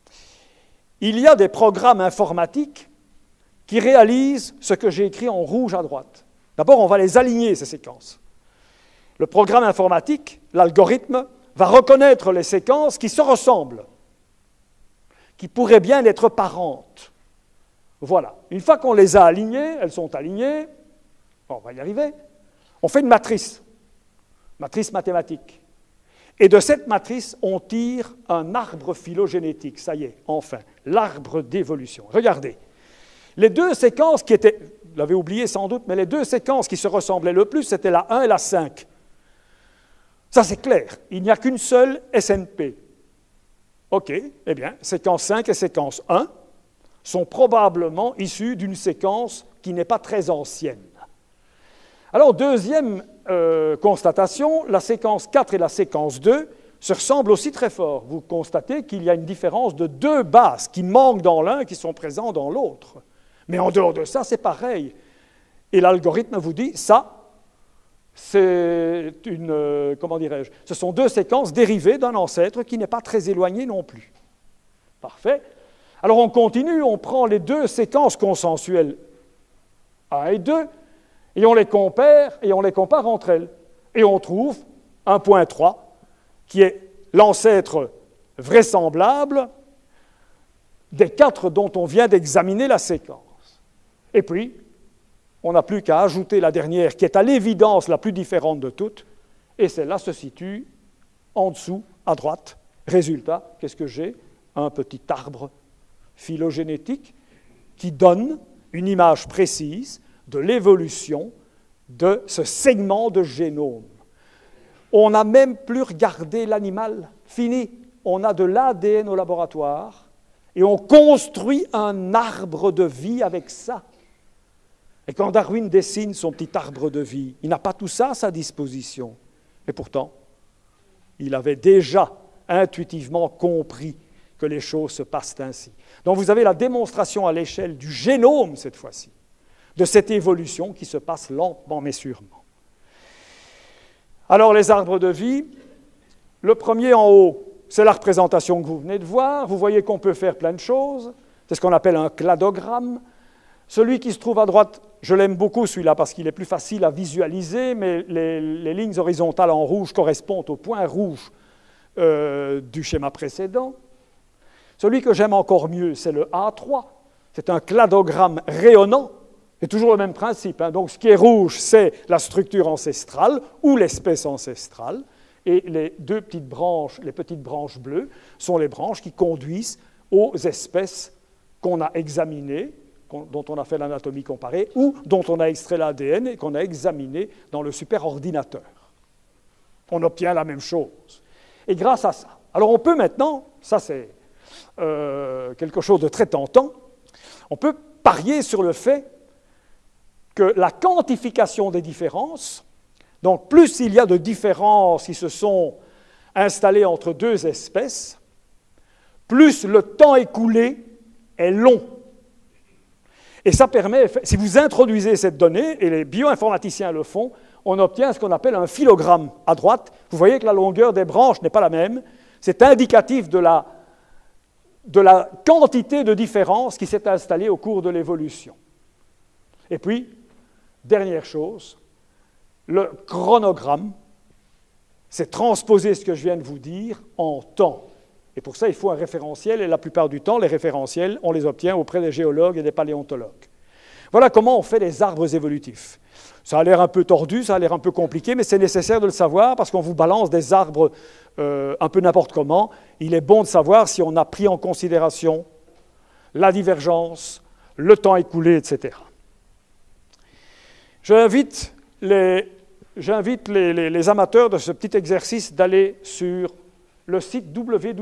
Il y a des programmes informatiques qui réalisent ce que j'ai écrit en rouge à droite. D'abord, on va les aligner, ces séquences. Le programme informatique, l'algorithme, va reconnaître les séquences qui se ressemblent, qui pourraient bien être parentes. Voilà. Une fois qu'on les a alignées, elles sont alignées, on va y arriver, on fait une matrice mathématique. Et de cette matrice, on tire un arbre phylogénétique. Ça y est, enfin, l'arbre d'évolution. Regardez, les 2 séquences qui étaient, vous l'avez oublié sans doute, mais les 2 séquences qui se ressemblaient le plus, c'était la 1 et la 5. Ça, c'est clair. Il n'y a qu'une seule SNP. OK, eh bien, séquence 5 et séquence 1 sont probablement issues d'une séquence qui n'est pas très ancienne. Alors, deuxième constatation, la séquence 4 et la séquence 2 se ressemblent aussi très fort. Vous constatez qu'il y a une différence de 2 bases qui manquent dans l'un et qui sont présentes dans l'autre. Mais en dehors de ça, c'est pareil. Et l'algorithme vous dit, ça, c'est une, comment dirais-je, ce sont 2 séquences dérivées d'un ancêtre qui n'est pas très éloigné non plus. Parfait. Alors on continue, on prend les 2 séquences consensuelles 1 et 2, et on les compare entre elles. Et on trouve un point 3, qui est l'ancêtre vraisemblable des 4 dont on vient d'examiner la séquence. Et puis, on n'a plus qu'à ajouter la dernière, qui est à l'évidence la plus différente de toutes, et celle-là se situe en dessous, à droite. Résultat, qu'est-ce que j'ai? Un petit arbre phylogénétique qui donne une image précise de l'évolution de ce segment de génome. On n'a même plus regardé l'animal, fini. On a de l'ADN au laboratoire et on construit un arbre de vie avec ça. Et quand Darwin dessine son petit arbre de vie, il n'a pas tout ça à sa disposition. Et pourtant, il avait déjà intuitivement compris que les choses se passent ainsi. Donc vous avez la démonstration à l'échelle du génome, cette fois-ci, de cette évolution qui se passe lentement mais sûrement. Alors les arbres de vie, le premier en haut, c'est la représentation que vous venez de voir. Vous voyez qu'on peut faire plein de choses. C'est ce qu'on appelle un cladogramme. Celui qui se trouve à droite, je l'aime beaucoup celui-là parce qu'il est plus facile à visualiser, mais les lignes horizontales en rouge correspondent aux points rouges du schéma précédent. Celui que j'aime encore mieux, c'est le A3. C'est un cladogramme rayonnant. C'est toujours le même principe. Donc ce qui est rouge, c'est la structure ancestrale ou l'espèce ancestrale. Et les petites branches bleues sont les branches qui conduisent aux espèces qu'on a examinées, dont on a fait l'anatomie comparée, ou dont on a extrait l'ADN et qu'on a examiné dans le superordinateur. On obtient la même chose. Et grâce à ça, alors on peut maintenant, ça c'est quelque chose de très tentant, on peut parier sur le fait que la quantification des différences, donc plus il y a de différences qui se sont installées entre deux espèces, plus le temps écoulé est long. Et ça permet, si vous introduisez cette donnée, et les bioinformaticiens le font, on obtient ce qu'on appelle un phylogramme. À droite, vous voyez que la longueur des branches n'est pas la même. C'est indicatif de la quantité de différence qui s'est installée au cours de l'évolution. Et puis, dernière chose, le chronogramme, c'est transposer ce que je viens de vous dire en temps. Et pour ça, il faut un référentiel, et la plupart du temps, les référentiels, on les obtient auprès des géologues et des paléontologues. Voilà comment on fait les arbres évolutifs. Ça a l'air un peu tordu, ça a l'air un peu compliqué, mais c'est nécessaire de le savoir parce qu'on vous balance des arbres un peu n'importe comment. Il est bon de savoir si on a pris en considération la divergence, le temps écoulé, etc. J'invite les amateurs de ce petit exercice d'aller sur le site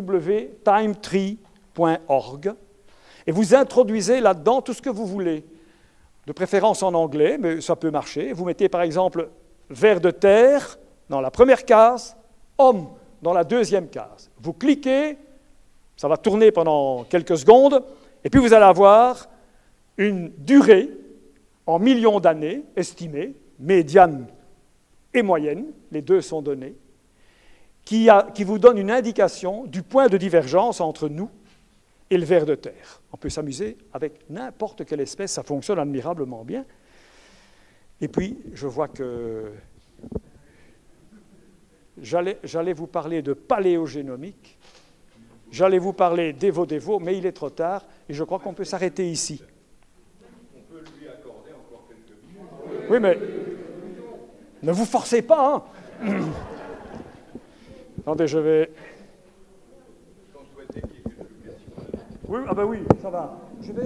www.timetree.org et vous introduisez là-dedans tout ce que vous voulez, de préférence en anglais, mais ça peut marcher. Vous mettez par exemple ver de terre dans la première case, homme dans la deuxième case. Vous cliquez, ça va tourner pendant quelques secondes, et puis vous allez avoir une durée en millions d'années estimée, médiane et moyenne, les deux sont donnés, qui vous donne une indication du point de divergence entre nous et le ver de terre. On peut s'amuser avec n'importe quelle espèce, ça fonctionne admirablement bien. Et puis, je vois que j'allais vous parler de paléogénomique, j'allais vous parler d'évo-dévo, mais il est trop tard, et je crois qu'on peut s'arrêter ici. On peut lui accorder encore quelques minutes. Oui, mais ne vous forcez pas, hein. Attendez, je vais... Oui, ah ben oui, ça va. Je vais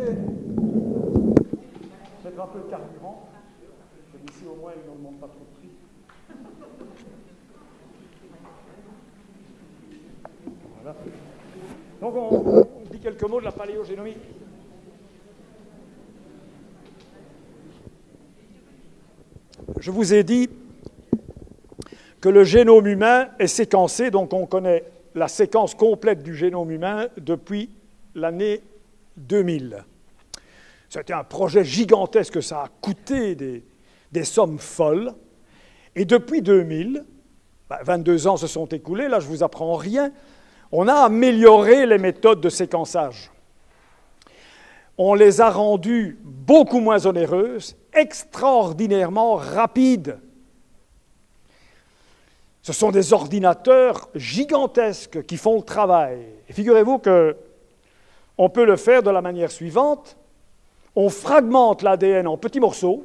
mettre un peu de carburant. Ici, au moins, ils ne demandent pas trop de prix. Voilà. Donc, on dit quelques mots de la paléogénomie. Je vous ai dit que le génome humain est séquencé, donc on connaît la séquence complète du génome humain depuis l'année 2000. C'était un projet gigantesque, ça a coûté des sommes folles. Et depuis 2000, 22 ans se sont écoulés, là je ne vous apprends rien, on a amélioré les méthodes de séquençage. On les a rendues beaucoup moins onéreuses, extraordinairement rapides. Ce sont des ordinateurs gigantesques qui font le travail. Et figurez-vous qu'on peut le faire de la manière suivante. on fragmente l'ADN en petits morceaux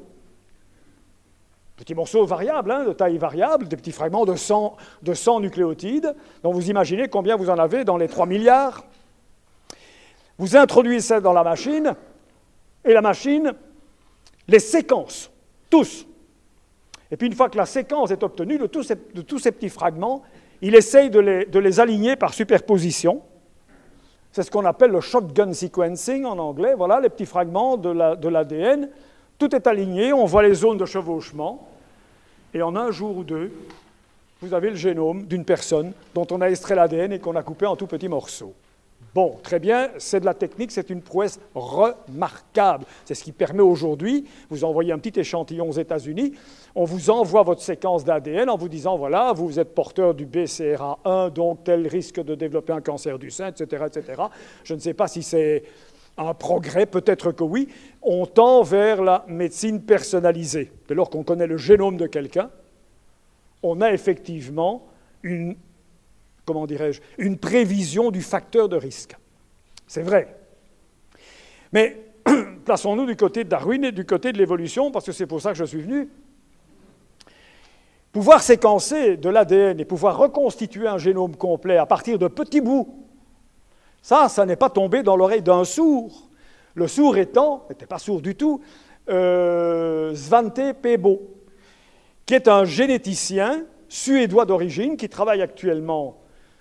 variables, hein, de taille variable, des petits fragments de 100 nucléotides. Donc vous imaginez combien vous en avez dans les 3 milliards. Vous introduisez ça dans la machine, et la machine les séquence, tous. Et puis une fois que la séquence est obtenue de tous ces petits fragments, il essaye de les aligner par superposition. C'est ce qu'on appelle le shotgun sequencing en anglais. Voilà les petits fragments de l'ADN. Tout est aligné, on voit les zones de chevauchement. Et en un jour ou deux, vous avez le génome d'une personne dont on a extrait l'ADN et qu'on a coupé en tout petits morceaux. Bon, très bien, c'est de la technique, c'est une prouesse remarquable. C'est ce qui permet aujourd'hui, vous envoyez un petit échantillon aux États-Unis, on vous envoie votre séquence d'ADN en vous disant, voilà, vous êtes porteur du BCRA1, donc tel risque de développer un cancer du sein, etc., etc. Je ne sais pas si c'est un progrès, peut-être que oui. On tend vers la médecine personnalisée. Dès lors qu'on connaît le génome de quelqu'un, on a effectivement une prévision du facteur de risque. C'est vrai. Mais plaçons-nous du côté de Darwin et du côté de l'évolution, parce que c'est pour ça que je suis venu. Pouvoir séquencer de l'ADN et pouvoir reconstituer un génome complet à partir de petits bouts, ça n'est pas tombé dans l'oreille d'un sourd. Le sourd n'était pas sourd du tout, Svante Pääbo, qui est un généticien suédois d'origine, qui travaille actuellement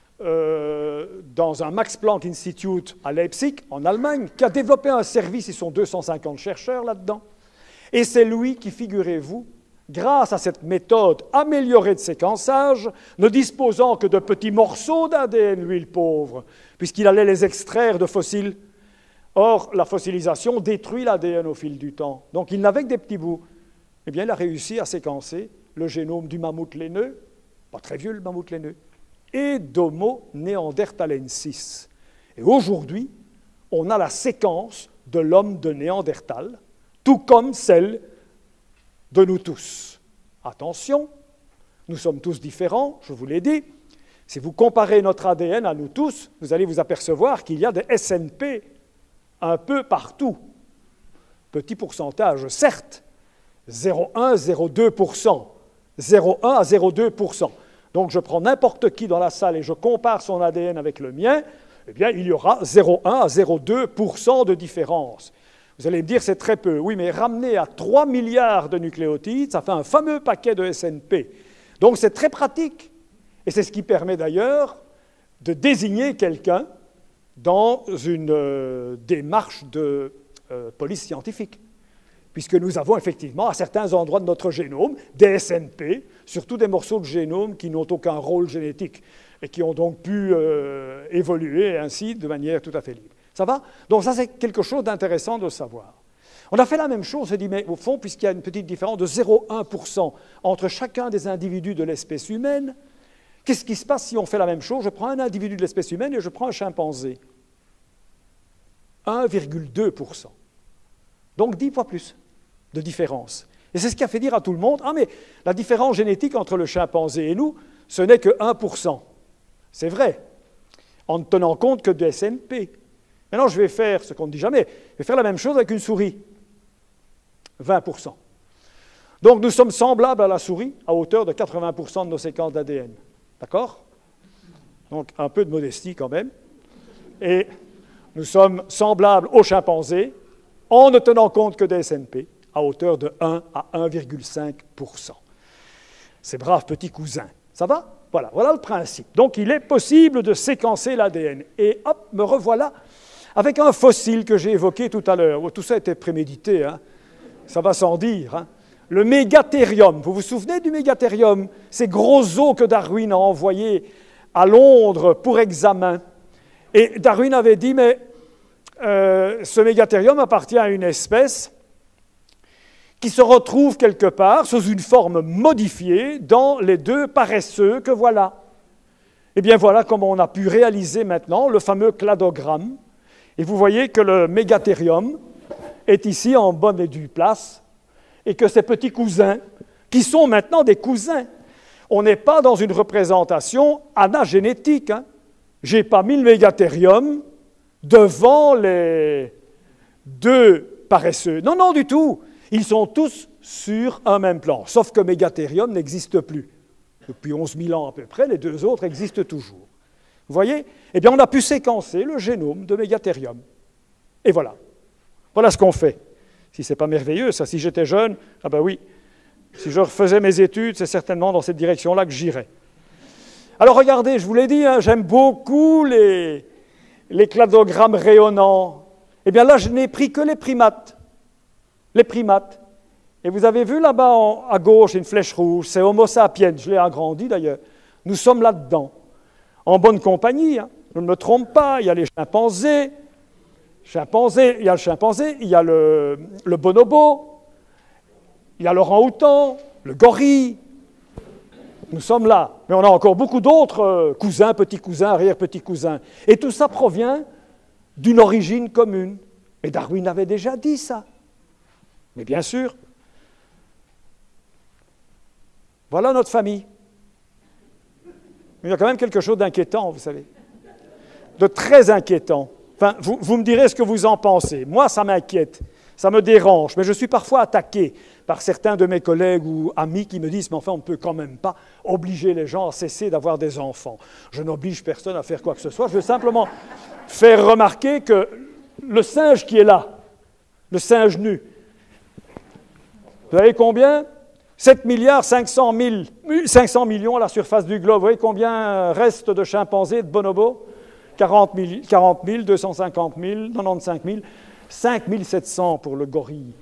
dans un Max Planck Institute à Leipzig, en Allemagne, qui a développé un service, ils sont 250 chercheurs là-dedans. Et c'est lui qui, figurez-vous, grâce à cette méthode améliorée de séquençage, ne disposant que de petits morceaux d'ADN, lui le pauvre, puisqu'il allait les extraire de fossiles. Or, la fossilisation détruit l'ADN au fil du temps. Donc, il n'avait que des petits bouts. Eh bien, il a réussi à séquencer le génome du mammouth laineux, pas très vieux le mammouth laineux, et d'Homo neanderthalensis. Et aujourd'hui, on a la séquence de l'homme de Néandertal, tout comme celle de nous tous. Attention, nous sommes tous différents, je vous l'ai dit. Si vous comparez notre ADN à nous tous, vous allez vous apercevoir qu'il y a des SNP un peu partout. Petit pourcentage, certes, 0,1, 0,2%. 0,1 à 0,2%. Donc je prends n'importe qui dans la salle et je compare son ADN avec le mien, eh bien il y aura 0,1 à 0,2% de différence. Vous allez me dire c'est très peu. Oui, mais ramené à 3 milliards de nucléotides, ça fait un fameux paquet de SNP. Donc c'est très pratique. Et c'est ce qui permet d'ailleurs de désigner quelqu'un dans une démarche de police scientifique. Puisque nous avons effectivement, à certains endroits de notre génome, des SNP, surtout des morceaux de génome qui n'ont aucun rôle génétique et qui ont donc pu évoluer ainsi de manière tout à fait libre. Ça va? Donc ça, c'est quelque chose d'intéressant de savoir. On a fait la même chose, on s'est dit, mais au fond, puisqu'il y a une petite différence de 0,1% entre chacun des individus de l'espèce humaine, qu'est-ce qui se passe si on fait la même chose? Je prends un individu de l'espèce humaine et je prends un chimpanzé. 1,2%. Donc 10 fois plus de différence. Et c'est ce qui a fait dire à tout le monde, ah mais la différence génétique entre le chimpanzé et nous, ce n'est que 1%. C'est vrai, en ne tenant compte que de SNP. Maintenant, je vais faire ce qu'on ne dit jamais, je vais faire la même chose avec une souris. 20%. Donc nous sommes semblables à la souris à hauteur de 80% de nos séquences d'ADN. D'accord? Donc un peu de modestie quand même. Et nous sommes semblables aux chimpanzés en ne tenant compte que des SNP, à hauteur de 1 à 1,5%. Ces braves petits cousins. Ça va? Voilà le principe. Donc il est possible de séquencer l'ADN. Et hop, me revoilà avec un fossile que j'ai évoqué tout à l'heure. Tout ça était prémédité, hein? Ça va sans dire. Hein? Le mégathérium. Vous vous souvenez du mégathérium? Ces gros os que Darwin a envoyés à Londres pour examen. Et Darwin avait dit, mais ce mégathérium appartient à une espèce qui se retrouve quelque part sous une forme modifiée dans les deux paresseux que voilà. Eh bien voilà comment on a pu réaliser maintenant le fameux cladogramme. Et vous voyez que le mégathérium est ici en bonne et due place et que ces petits cousins, qui sont maintenant des cousins, on n'est pas dans une représentation anagénétique. Hein. Je n'ai pas mis le mégathérium devant les deux paresseux. Non, non, du tout. Ils sont tous sur un même plan, sauf que Megatherium n'existe plus. Depuis 11 000 ans à peu près, les deux autres existent toujours. Vous voyez? Eh bien, on a pu séquencer le génome de Megatherium. Et voilà. Voilà ce qu'on fait. Si ce n'est pas merveilleux, ça, si j'étais jeune, ah ben oui, si je refaisais mes études, c'est certainement dans cette direction-là que j'irais. Alors regardez, je vous l'ai dit, hein, j'aime beaucoup les cladogrammes rayonnants. Eh bien là, je n'ai pris que les primates. Les primates. Et vous avez vu là-bas à gauche une flèche rouge, c'est Homo sapiens, je l'ai agrandi d'ailleurs. Nous sommes là-dedans, en bonne compagnie, hein. Je ne me trompe pas, il y a les chimpanzés, il y a le chimpanzé, il y a le bonobo, il y a l'orang-outan, le gorille. Nous sommes là, mais on a encore beaucoup d'autres cousins, petits-cousins, arrière-petits-cousins. Et tout ça provient d'une origine commune. Et Darwin avait déjà dit ça. Mais bien sûr, voilà notre famille. Mais il y a quand même quelque chose d'inquiétant, vous savez, de très inquiétant. Enfin, vous me direz ce que vous en pensez. Moi, ça m'inquiète, ça me dérange, mais je suis parfois attaqué par certains de mes collègues ou amis qui me disent « mais enfin, on ne peut quand même pas obliger les gens à cesser d'avoir des enfants. » Je n'oblige personne à faire quoi que ce soit, je veux simplement faire remarquer que le singe qui est là, le singe nu, vous savez combien? 7 milliards 500 millions à la surface du globe. Vous voyez combien reste de chimpanzés et de bonobos? 40 000, 250 000, 95 000, 5 700 pour le gorille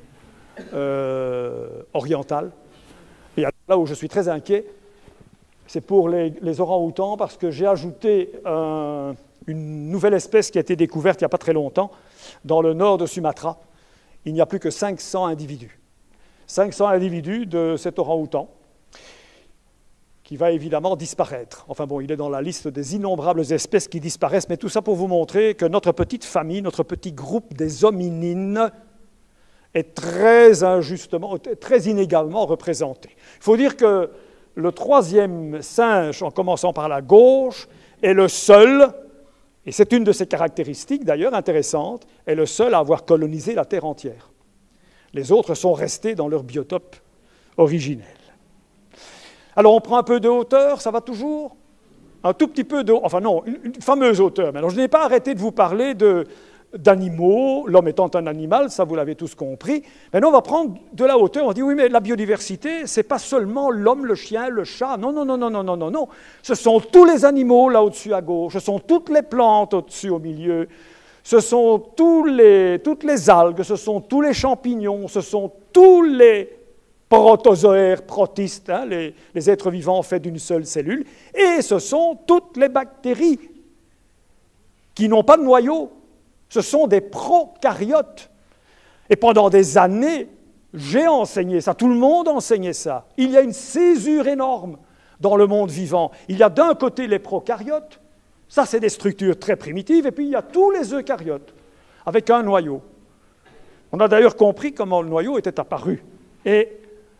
oriental. Et là où je suis très inquiet, c'est pour les orang-outans, parce que j'ai ajouté une nouvelle espèce qui a été découverte il n'y a pas très longtemps, dans le nord de Sumatra. Il n'y a plus que 500 individus. 500 individus de cet orang-outan, qui va évidemment disparaître. Enfin bon, il est dans la liste des innombrables espèces qui disparaissent, mais tout ça pour vous montrer que notre petite famille, notre petit groupe des hominines est très injustement, très inégalement représenté. Il faut dire que le troisième singe, en commençant par la gauche, est le seul, et c'est une de ses caractéristiques d'ailleurs intéressantes, est le seul à avoir colonisé la Terre entière. Les autres sont restés dans leur biotope originel. Alors on prend un peu de hauteur, ça va toujours? Un tout petit peu de... Enfin non, une fameuse hauteur. Mais alors je n'ai pas arrêté de vous parler d'animaux, l'homme étant un animal, ça vous l'avez tous compris. Maintenant on va prendre de la hauteur, on dit oui mais la biodiversité, c'est pas seulement l'homme, le chien, le chat, non, non, non, non, non, non, non, non. Ce sont tous les animaux là au-dessus à gauche, ce sont toutes les plantes au-dessus au milieu, ce sont toutes les algues, ce sont tous les champignons, ce sont tous les protozoaires, protistes, hein, les êtres vivants faits d'une seule cellule, et ce sont toutes les bactéries qui n'ont pas de noyau. Ce sont des prokaryotes. Et pendant des années, j'ai enseigné ça, tout le monde enseignait ça. Il y a une césure énorme dans le monde vivant. Il y a d'un côté les prokaryotes, ça c'est des structures très primitives, et puis il y a tous les eucaryotes, avec un noyau. On a d'ailleurs compris comment le noyau était apparu. Et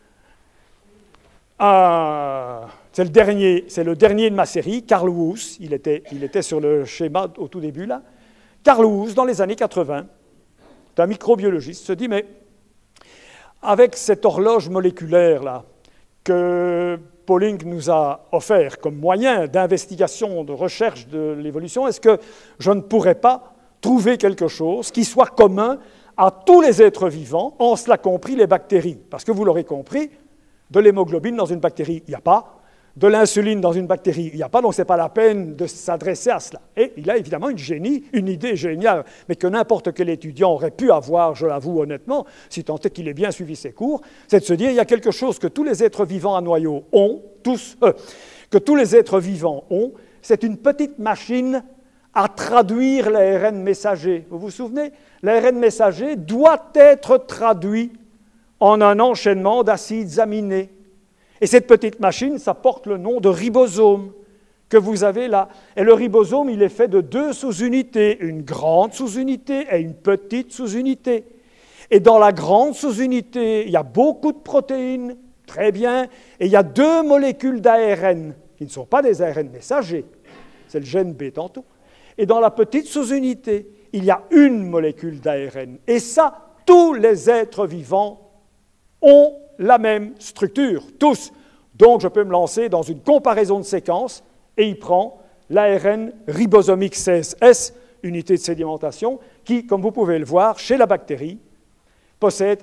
c'est le dernier de ma série, Carl Woese, il était sur le schéma au tout début là. Carl Woese, dans les années 80, c'est un microbiologiste, se dit, mais avec cette horloge moléculaire là, que Pauling nous a offert comme moyen d'investigation, de recherche de l'évolution, est-ce que je ne pourrais pas trouver quelque chose qui soit commun à tous les êtres vivants, en cela compris les bactéries? Parce que vous l'aurez compris, de l'hémoglobine dans une bactérie, il n'y a pas. De l'insuline dans une bactérie, il n'y a pas, donc ce n'est pas la peine de s'adresser à cela. Et il a évidemment une idée géniale, mais que n'importe quel étudiant aurait pu avoir, je l'avoue honnêtement, si tant est qu'il ait bien suivi ses cours, c'est de se dire, il y a quelque chose que tous les êtres vivants à noyau ont, que tous les êtres vivants ont, c'est une petite machine à traduire l'ARN messager. Vous vous souvenez? L'ARN messager doit être traduit en un enchaînement d'acides aminés. Et cette petite machine, ça porte le nom de ribosome que vous avez là. Et le ribosome, il est fait de deux sous-unités, une grande sous-unité et une petite sous-unité. Et dans la grande sous-unité, il y a beaucoup de protéines, très bien, et il y a deux molécules d'ARN, qui ne sont pas des ARN messagers, c'est le gène B tantôt. Et dans la petite sous-unité, il y a une molécule d'ARN. Et ça, tous les êtres vivants ont la même structure, tous. Donc, je peux me lancer dans une comparaison de séquences et il prend l'ARN ribosomique 16S, unité de sédimentation, qui, comme vous pouvez le voir, chez la bactérie, possède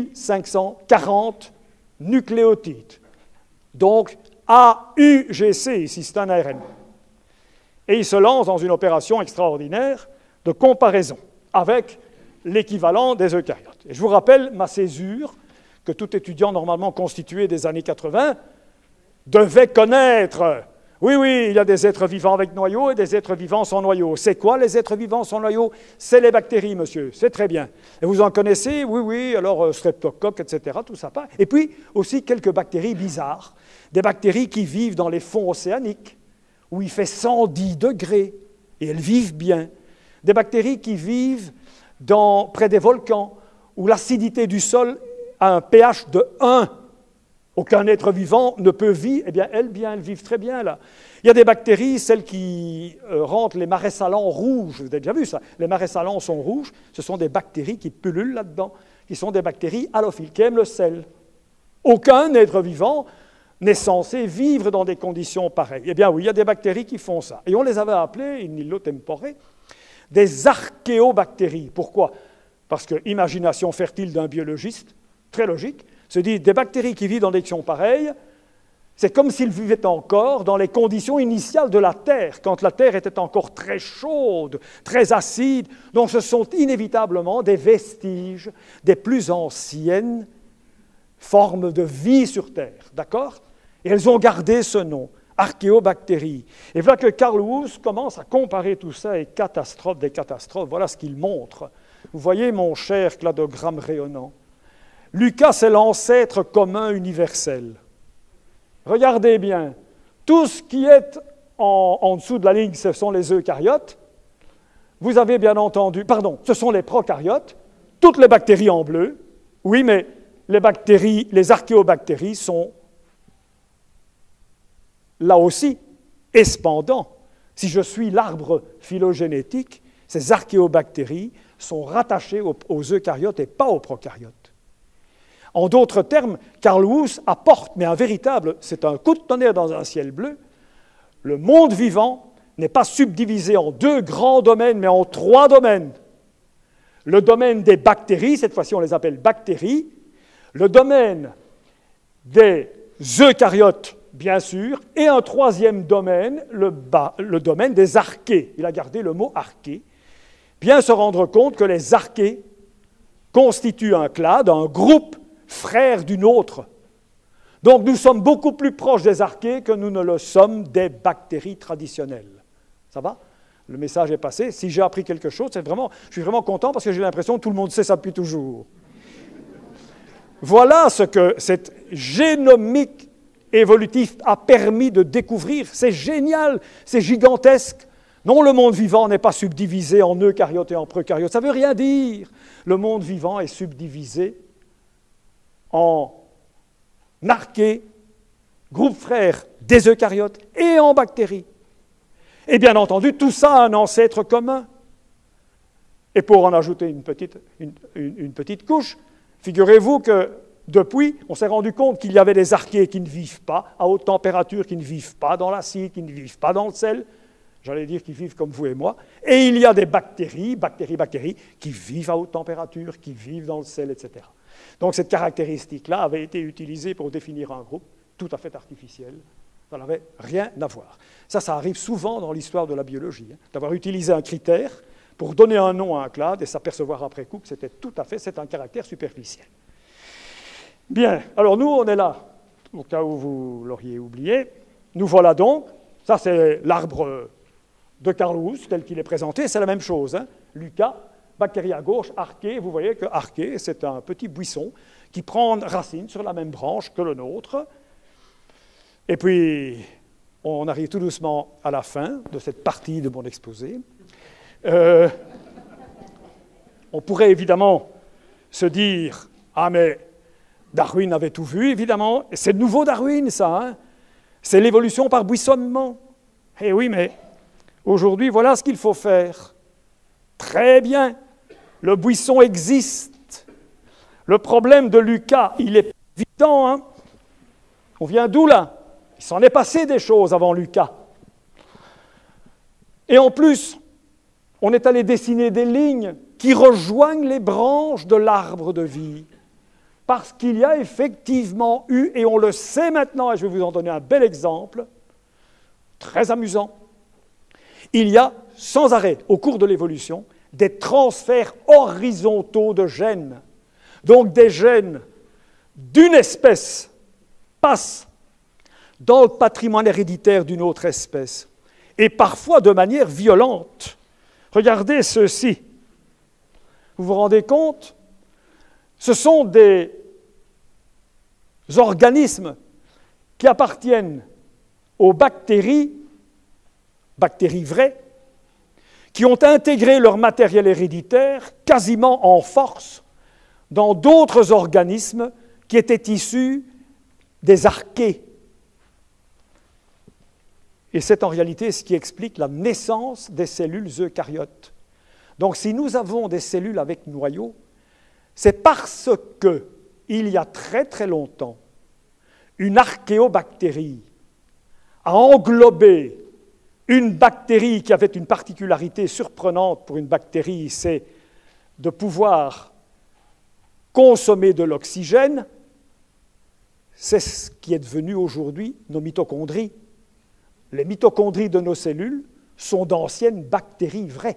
1540 nucléotides. Donc, AUGC, ici, c'est un ARN. Et il se lance dans une opération extraordinaire de comparaison avec l'équivalent des eucaryotes. Et je vous rappelle ma césure que tout étudiant normalement constitué des années 80 devait connaître. Oui, oui, il y a des êtres vivants avec noyau et des êtres vivants sans noyau. C'est quoi les êtres vivants sans noyau? C'est les bactéries, monsieur, c'est très bien. Et vous en connaissez? Oui, oui, alors streptocoque, etc., tout ça. Et puis aussi quelques bactéries bizarres, des bactéries qui vivent dans les fonds océaniques, où il fait 110 degrés, et elles vivent bien. Des bactéries qui vivent près des volcans, où l'acidité du sol a un pH de 1. Aucun être vivant ne peut vivre, eh bien, elles vivent très bien là. Il y a des bactéries, celles qui rentrent les marais salants rouges, vous avez déjà vu ça, les marais salants sont rouges, ce sont des bactéries qui pullulent là-dedans, qui sont des bactéries halophiles, qui aiment le sel. Aucun être vivant n'est censé vivre dans des conditions pareilles. Eh bien oui, il y a des bactéries qui font ça. Et on les avait appelées, in illo tempore, des archéobactéries. Pourquoi? Parce que, imagination fertile d'un biologiste, très logique, se dit des bactéries qui vivent dans des conditions pareilles, c'est comme s'ils vivaient encore dans les conditions initiales de la Terre, quand la Terre était encore très chaude, très acide. Donc ce sont inévitablement des vestiges des plus anciennes formes de vie sur Terre, d'accord? Et elles ont gardé ce nom, archéobactéries. Et voilà que Carl Woese commence à comparer tout ça, et catastrophe des catastrophes, voilà ce qu'il montre. Vous voyez mon cher cladogramme rayonnant. Lucas, c'est l'ancêtre commun universel. Regardez bien, tout ce qui est en dessous de la ligne, ce sont les eucaryotes. Vous avez bien entendu, pardon, ce sont les prokaryotes, toutes les bactéries en bleu. Oui, mais les bactéries, les archéobactéries sont là aussi espandants. Si je suis l'arbre phylogénétique, ces archéobactéries sont rattachées aux eucaryotes et pas aux prokaryotes. En d'autres termes, Carl Woese apporte, mais un véritable, c'est un coup de tonnerre dans un ciel bleu, le monde vivant n'est pas subdivisé en 2 grands domaines, mais en 3 domaines. Le domaine des bactéries, cette fois-ci on les appelle bactéries, le domaine des eucaryotes, bien sûr, et un 3e domaine, le domaine des archées. Il a gardé le mot archée. Bien se rendre compte que les archées constituent un clade, un groupe frère d'une autre. Donc nous sommes beaucoup plus proches des archées que nous ne le sommes des bactéries traditionnelles. Ça va? Le message est passé. Si j'ai appris quelque chose, je suis vraiment content parce que j'ai l'impression que tout le monde sait ça depuis toujours. Voilà ce que cette génomique évolutive a permis de découvrir. C'est génial, c'est gigantesque. Non, le monde vivant n'est pas subdivisé en eucaryotes et en prokaryotes. Ça ne veut rien dire. Le monde vivant est subdivisé en archées, groupe frère des eucaryotes et en bactéries. Et bien entendu, tout ça a un ancêtre commun. Et pour en ajouter une petite couche, figurez-vous que depuis, on s'est rendu compte qu'il y avait des archées qui ne vivent pas à haute température, qui ne vivent pas dans l'acide, qui ne vivent pas dans le sel, j'allais dire qui vivent comme vous et moi, et il y a des bactéries, qui vivent à haute température, qui vivent dans le sel, etc. Donc cette caractéristique-là avait été utilisée pour définir un groupe tout à fait artificiel. Ça n'avait rien à voir. Ça arrive souvent dans l'histoire de la biologie, d'avoir utilisé un critère pour donner un nom à un clade et s'apercevoir après coup que c'est un caractère superficiel. Bien, alors nous, on est là, au cas où vous l'auriez oublié. Nous voilà donc, ça c'est l'arbre de Carl Woese, tel qu'il est présenté, c'est la même chose. Lucas, bactérie à gauche, archée, vous voyez que archée, c'est un petit buisson qui prend racine sur la même branche que le nôtre. Et puis, on arrive tout doucement à la fin de cette partie de mon exposé. On pourrait évidemment se dire, ah mais Darwin avait tout vu, évidemment, et c'est de nouveau Darwin, ça, c'est l'évolution par buissonnement. Eh oui, mais aujourd'hui, voilà ce qu'il faut faire. Très bien, le buisson existe, Le problème de Lucas, il est évident, hein? On vient d'où là? Il s'en est passé des choses avant Lucas. Et en plus, on est allé dessiner des lignes qui rejoignent les branches de l'arbre de vie. Parce qu'il y a effectivement eu, et on le sait maintenant, et je vais vous en donner un bel exemple, très amusant, il y a sans arrêt, au cours de l'évolution, des transferts horizontaux de gènes. Donc des gènes d'une espèce passent dans le patrimoine héréditaire d'une autre espèce, et parfois de manière violente. Regardez ceci. Vous vous rendez compte? Ce sont des organismes qui appartiennent aux bactéries vraies, qui ont intégré leur matériel héréditaire quasiment en force dans d'autres organismes qui étaient issus des archées. Et c'est en réalité ce qui explique la naissance des cellules eucaryotes. Donc si nous avons des cellules avec noyau, c'est parce que, il y a très très longtemps, une archéobactérie a englobé une bactérie qui avait une particularité surprenante pour une bactérie, c'est de pouvoir consommer de l'oxygène. C'est ce qui est devenu aujourd'hui nos mitochondries. Les mitochondries de nos cellules sont d'anciennes bactéries vraies.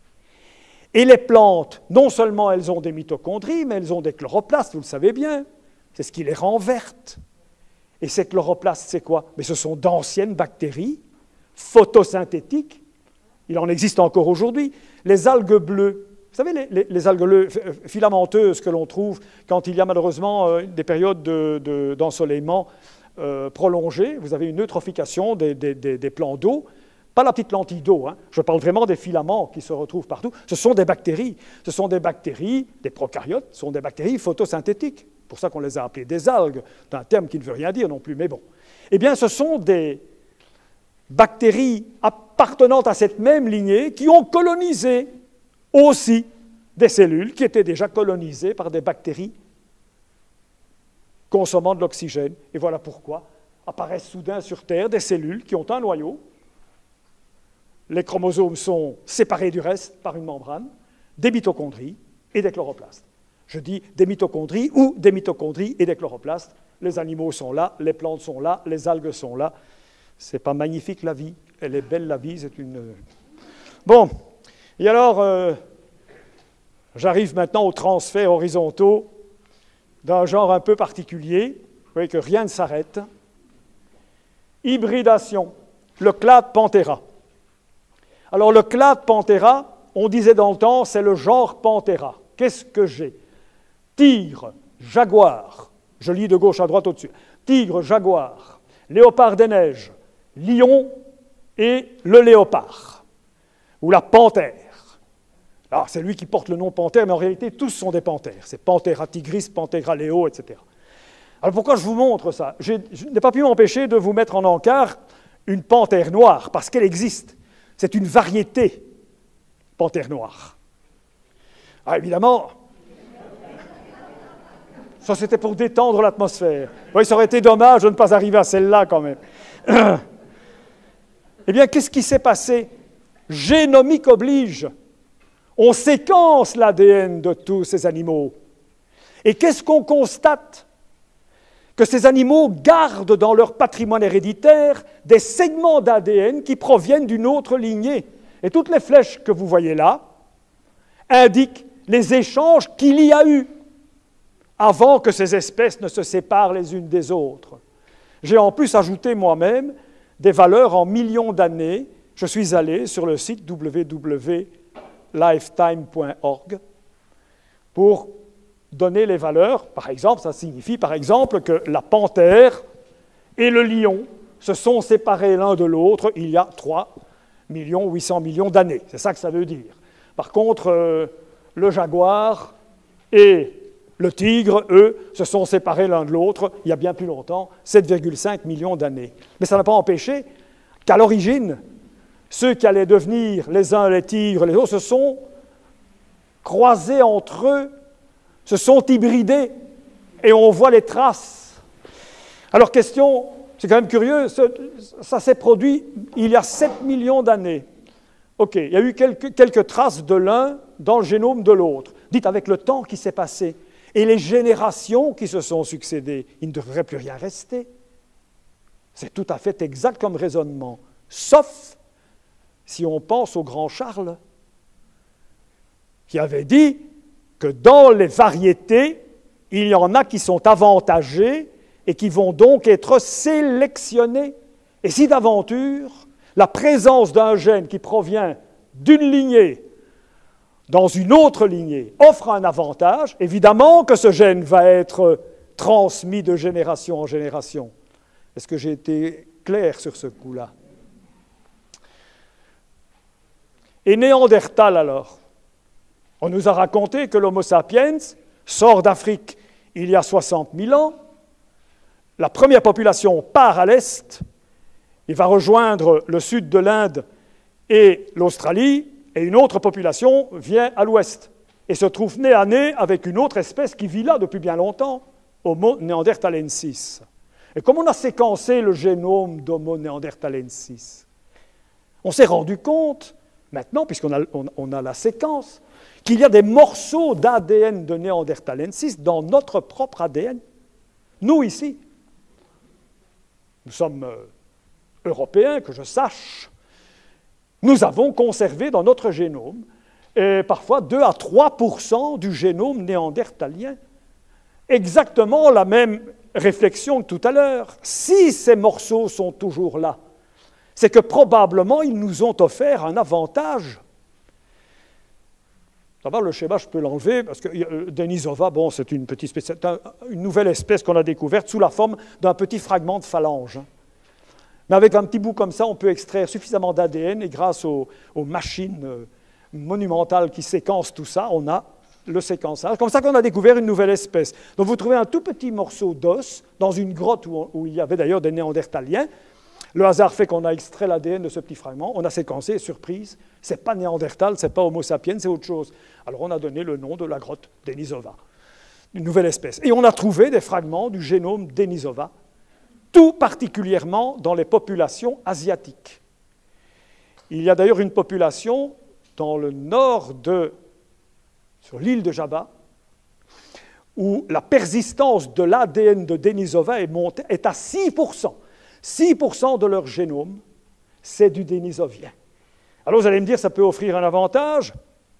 Et les plantes, non seulement elles ont des mitochondries, mais elles ont des chloroplastes, vous le savez bien. C'est ce qui les rend vertes. Et ces chloroplastes, c'est quoi? Mais ce sont d'anciennes bactéries photosynthétiques. Il en existe encore aujourd'hui. Les algues bleues, vous savez, les algues bleues filamenteuses que l'on trouve quand il y a malheureusement des périodes d'ensoleillement prolongées, vous avez une eutrophication des plans d'eau. Pas la petite lentille d'eau, hein. Je parle vraiment des filaments qui se retrouvent partout. Ce sont des bactéries. Ce sont des bactéries, des prokaryotes, ce sont des bactéries photosynthétiques. C'est pour ça qu'on les a appelées des algues. C'est un terme qui ne veut rien dire non plus, mais bon. Eh bien, ce sont des bactéries appartenant à cette même lignée qui ont colonisé aussi des cellules qui étaient déjà colonisées par des bactéries consommant de l'oxygène. Et voilà pourquoi apparaissent soudain sur Terre des cellules qui ont un noyau. Les chromosomes sont séparés du reste par une membrane, des mitochondries et des chloroplastes. Je dis des mitochondries ou des mitochondries et des chloroplastes. Les animaux sont là, les plantes sont là, les algues sont là. C'est pas magnifique la vie, elle est belle la vie, c'est une... Bon, et alors, j'arrive maintenant aux transferts horizontaux d'un genre un peu particulier. Vous voyez que rien ne s'arrête. Hybridation, le clade Panthera. Alors le clade Panthera, on disait dans le temps, c'est le genre Panthera. Qu'est-ce que j'ai? Tigre, jaguar, je lis de gauche à droite au-dessus. Tigre, jaguar, léopard des neiges, lion et le léopard, ou la panthère. Alors c'est lui qui porte le nom panthère, mais en réalité tous sont des panthères. C'est Panthera tigris, Panthera leo, etc. Alors pourquoi je vous montre ça? Je n'ai pas pu m'empêcher de vous mettre en encart une panthère noire, parce qu'elle existe. C'est une variété, panthère noire. Ah, évidemment, ça c'était pour détendre l'atmosphère. Oui, ça aurait été dommage de ne pas arriver à celle-là quand même. Eh bien, qu'est-ce qui s'est passé? Génomique oblige. On séquence l'ADN de tous ces animaux. Et qu'est-ce qu'on constate? Que ces animaux gardent dans leur patrimoine héréditaire des segments d'ADN qui proviennent d'une autre lignée. Et toutes les flèches que vous voyez là indiquent les échanges qu'il y a eu avant que ces espèces ne se séparent les unes des autres. J'ai en plus ajouté moi-même des valeurs en millions d'années. Je suis allé sur le site www.lifetime.org pour donner les valeurs. Par exemple, ça signifie par exemple que la panthère et le lion se sont séparés l'un de l'autre il y a 3 800 000 000 d'années. C'est ça que ça veut dire. Par contre, le jaguar et le tigre, eux, se sont séparés l'un de l'autre il y a bien plus longtemps, 7,5 millions d'années. Mais ça n'a pas empêché qu'à l'origine, ceux qui allaient devenir les uns les tigres, les autres, se sont croisés entre eux se sont hybridés et on voit les traces. Alors question, c'est quand même curieux, ça s'est produit il y a 7 millions d'années. OK, il y a eu quelques traces de l'un dans le génome de l'autre. Dites avec le temps qui s'est passé et les générations qui se sont succédées, il ne devrait plus rien rester. C'est tout à fait exact comme raisonnement, sauf si on pense au grand Charles, qui avait dit que dans les variétés, il y en a qui sont avantagées et qui vont donc être sélectionnées. Et si d'aventure, la présence d'un gène qui provient d'une lignée dans une autre lignée offre un avantage, évidemment que ce gène va être transmis de génération en génération. Est-ce que j'ai été clair sur ce coup-là? Et Néandertal alors? On nous a raconté que l'Homo sapiens sort d'Afrique il y a 60 000 ans. La première population part à l'est. Il va rejoindre le sud de l'Inde et l'Australie, et une autre population vient à l'ouest et se trouve nez à nez avec une autre espèce qui vit là depuis bien longtemps, Homo neanderthalensis. Et comme on a séquencé le génome d'Homo neanderthalensis, on s'est rendu compte, maintenant, puisqu'on a la séquence, qu'il y a des morceaux d'ADN de Neanderthalensis dans notre propre ADN. Nous, ici, nous sommes Européens, que je sache, nous avons conservé dans notre génome parfois 2 à 3% du génome néandertalien. Exactement la même réflexion que tout à l'heure. Si ces morceaux sont toujours là, c'est que probablement ils nous ont offert un avantage. D'abord, le schéma, je peux l'enlever, parce que Denisova, bon, c'est une nouvelle espèce qu'on a découverte sous la forme d'un petit fragment de phalange. Mais avec un petit bout comme ça, on peut extraire suffisamment d'ADN, et grâce aux machines monumentales qui séquencent tout ça, on a le séquençage. C'est comme ça qu'on a découvert une nouvelle espèce. Donc vous trouvez un tout petit morceau d'os dans une grotte où il y avait d'ailleurs des néandertaliens. Le hasard fait qu'on a extrait l'ADN de ce petit fragment, on a séquencé, surprise, ce n'est pas Néandertal, ce n'est pas Homo sapiens, c'est autre chose. Alors on a donné le nom de la grotte Denisova, une nouvelle espèce. Et on a trouvé des fragments du génome Denisova, tout particulièrement dans les populations asiatiques. Il y a d'ailleurs une population dans le nord sur l'île de Java, où la persistance de l'ADN de Denisova est à 6%. 6% de leur génome, c'est du dénisovien. Alors vous allez me dire, ça peut offrir un avantage?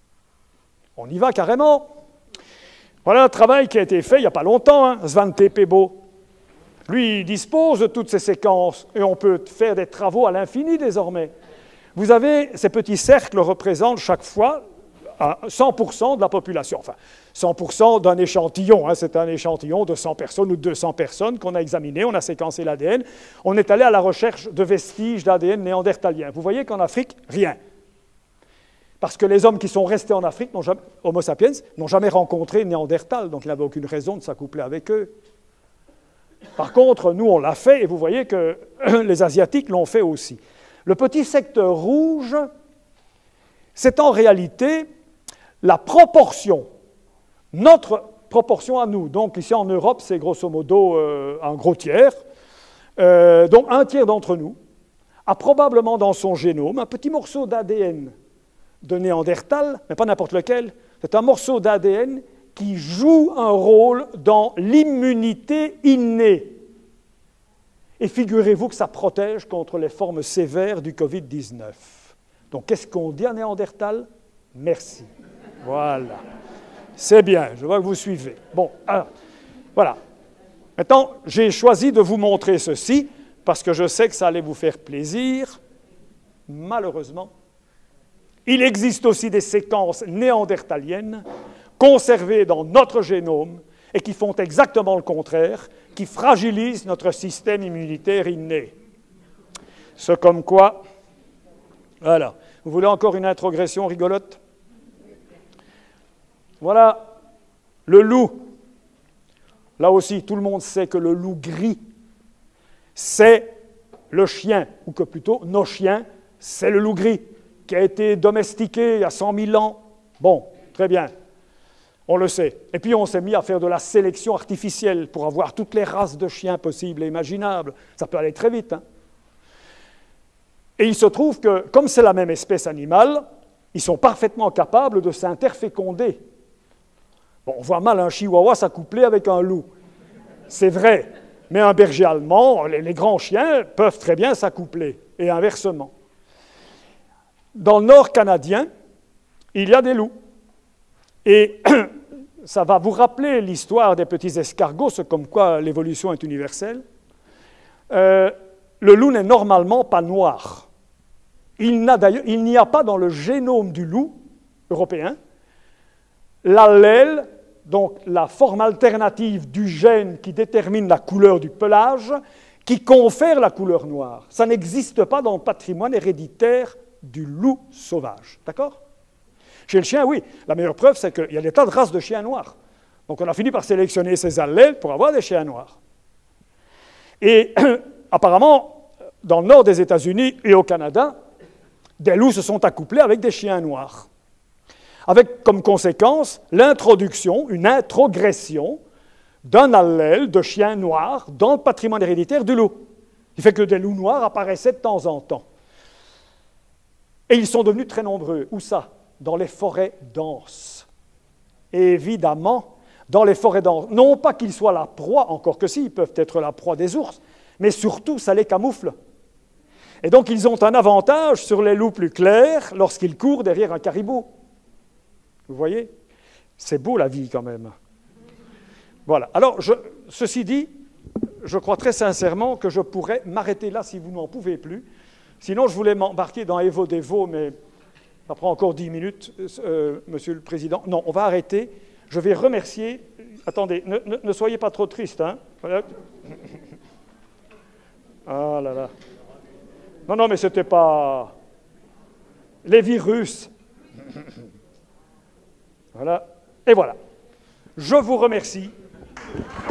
On y va carrément. Voilà un travail qui a été fait il n'y a pas longtemps, Svante Pääbo. Lui, il dispose de toutes ces séquences et on peut faire des travaux à l'infini désormais. Vous avez, ces petits cercles représentent chaque fois 100% de la population, enfin 100% d'un échantillon, c'est un échantillon de 100 personnes ou de 200 personnes qu'on a examiné, on a séquencé l'ADN, on est allé à la recherche de vestiges d'ADN néandertalien. Vous voyez qu'en Afrique, rien. Parce que les hommes qui sont restés en Afrique, Homo sapiens, n'ont jamais rencontré Néandertal, donc il n'avait aucune raison de s'accoupler avec eux. Par contre, nous, on l'a fait, et vous voyez que les Asiatiques l'ont fait aussi. Le petit secteur rouge, c'est en réalité la proportion, notre proportion à nous. Donc ici en Europe, c'est grosso modo un gros tiers. Donc un tiers d'entre nous a probablement dans son génome un petit morceau d'ADN de Néandertal, mais pas n'importe lequel. C'est un morceau d'ADN qui joue un rôle dans l'immunité innée. Et figurez-vous que ça protège contre les formes sévères du Covid-19. Donc qu'est-ce qu'on dit à Néandertal? Merci. Voilà. C'est bien, je vois que vous suivez. Bon, alors, voilà. Maintenant, j'ai choisi de vous montrer ceci, parce que je sais que ça allait vous faire plaisir. Malheureusement, il existe aussi des séquences néandertaliennes conservées dans notre génome et qui font exactement le contraire, qui fragilisent notre système immunitaire inné. Ce comme quoi... Voilà. Vous voulez encore une introgression rigolote? Voilà le loup. Là aussi, tout le monde sait que le loup gris, c'est le chien, ou que plutôt nos chiens, c'est le loup gris, qui a été domestiqué il y a 100 000 ans. Bon, très bien. On le sait. Et puis on s'est mis à faire de la sélection artificielle pour avoir toutes les races de chiens possibles et imaginables. Ça peut aller très vite. Hein. Et il se trouve que, comme c'est la même espèce animale, ils sont parfaitement capables de s'interféconder. Bon, on voit mal un chihuahua s'accoupler avec un loup. C'est vrai. Mais un berger allemand, les grands chiens peuvent très bien s'accoupler, et inversement. Dans le nord canadien, il y a des loups. Et ça va vous rappeler l'histoire des petits escargots, c'est comme quoi l'évolution est universelle. Le loup n'est normalement pas noir. Il n'y a pas dans le génome du loup européen l'allèle, donc la forme alternative du gène qui détermine la couleur du pelage, qui confère la couleur noire. Ça n'existe pas dans le patrimoine héréditaire du loup sauvage. D'accord ? Chez le chien, oui. La meilleure preuve, c'est qu'il y a des tas de races de chiens noirs. Donc on a fini par sélectionner ces allèles pour avoir des chiens noirs. Et apparemment, dans le nord des États-Unis et au Canada, des loups se sont accouplés avec des chiens noirs. Avec comme conséquence l'introduction, une introgression d'un allèle de chien noir dans le patrimoine héréditaire du loup. Il fait que des loups noirs apparaissaient de temps en temps. Et ils sont devenus très nombreux. Où ça ? Dans les forêts denses. Et évidemment, dans les forêts denses, non pas qu'ils soient la proie, encore que si, ils peuvent être la proie des ours, mais surtout, ça les camoufle. Et donc, ils ont un avantage sur les loups plus clairs lorsqu'ils courent derrière un caribou. Vous voyez ? C'est beau la vie quand même. Voilà. Alors, ceci dit, je crois très sincèrement que je pourrais m'arrêter là si vous n'en pouvez plus. Sinon, je voulais m'embarquer dans Evo Devo, mais ça prend encore 10 minutes, Monsieur le Président. Non, on va arrêter. Je vais remercier... Attendez, ne soyez pas trop triste, hein. Voilà. Ah là là. Non, mais c'était pas... Les virus. Voilà. Et voilà. Je vous remercie.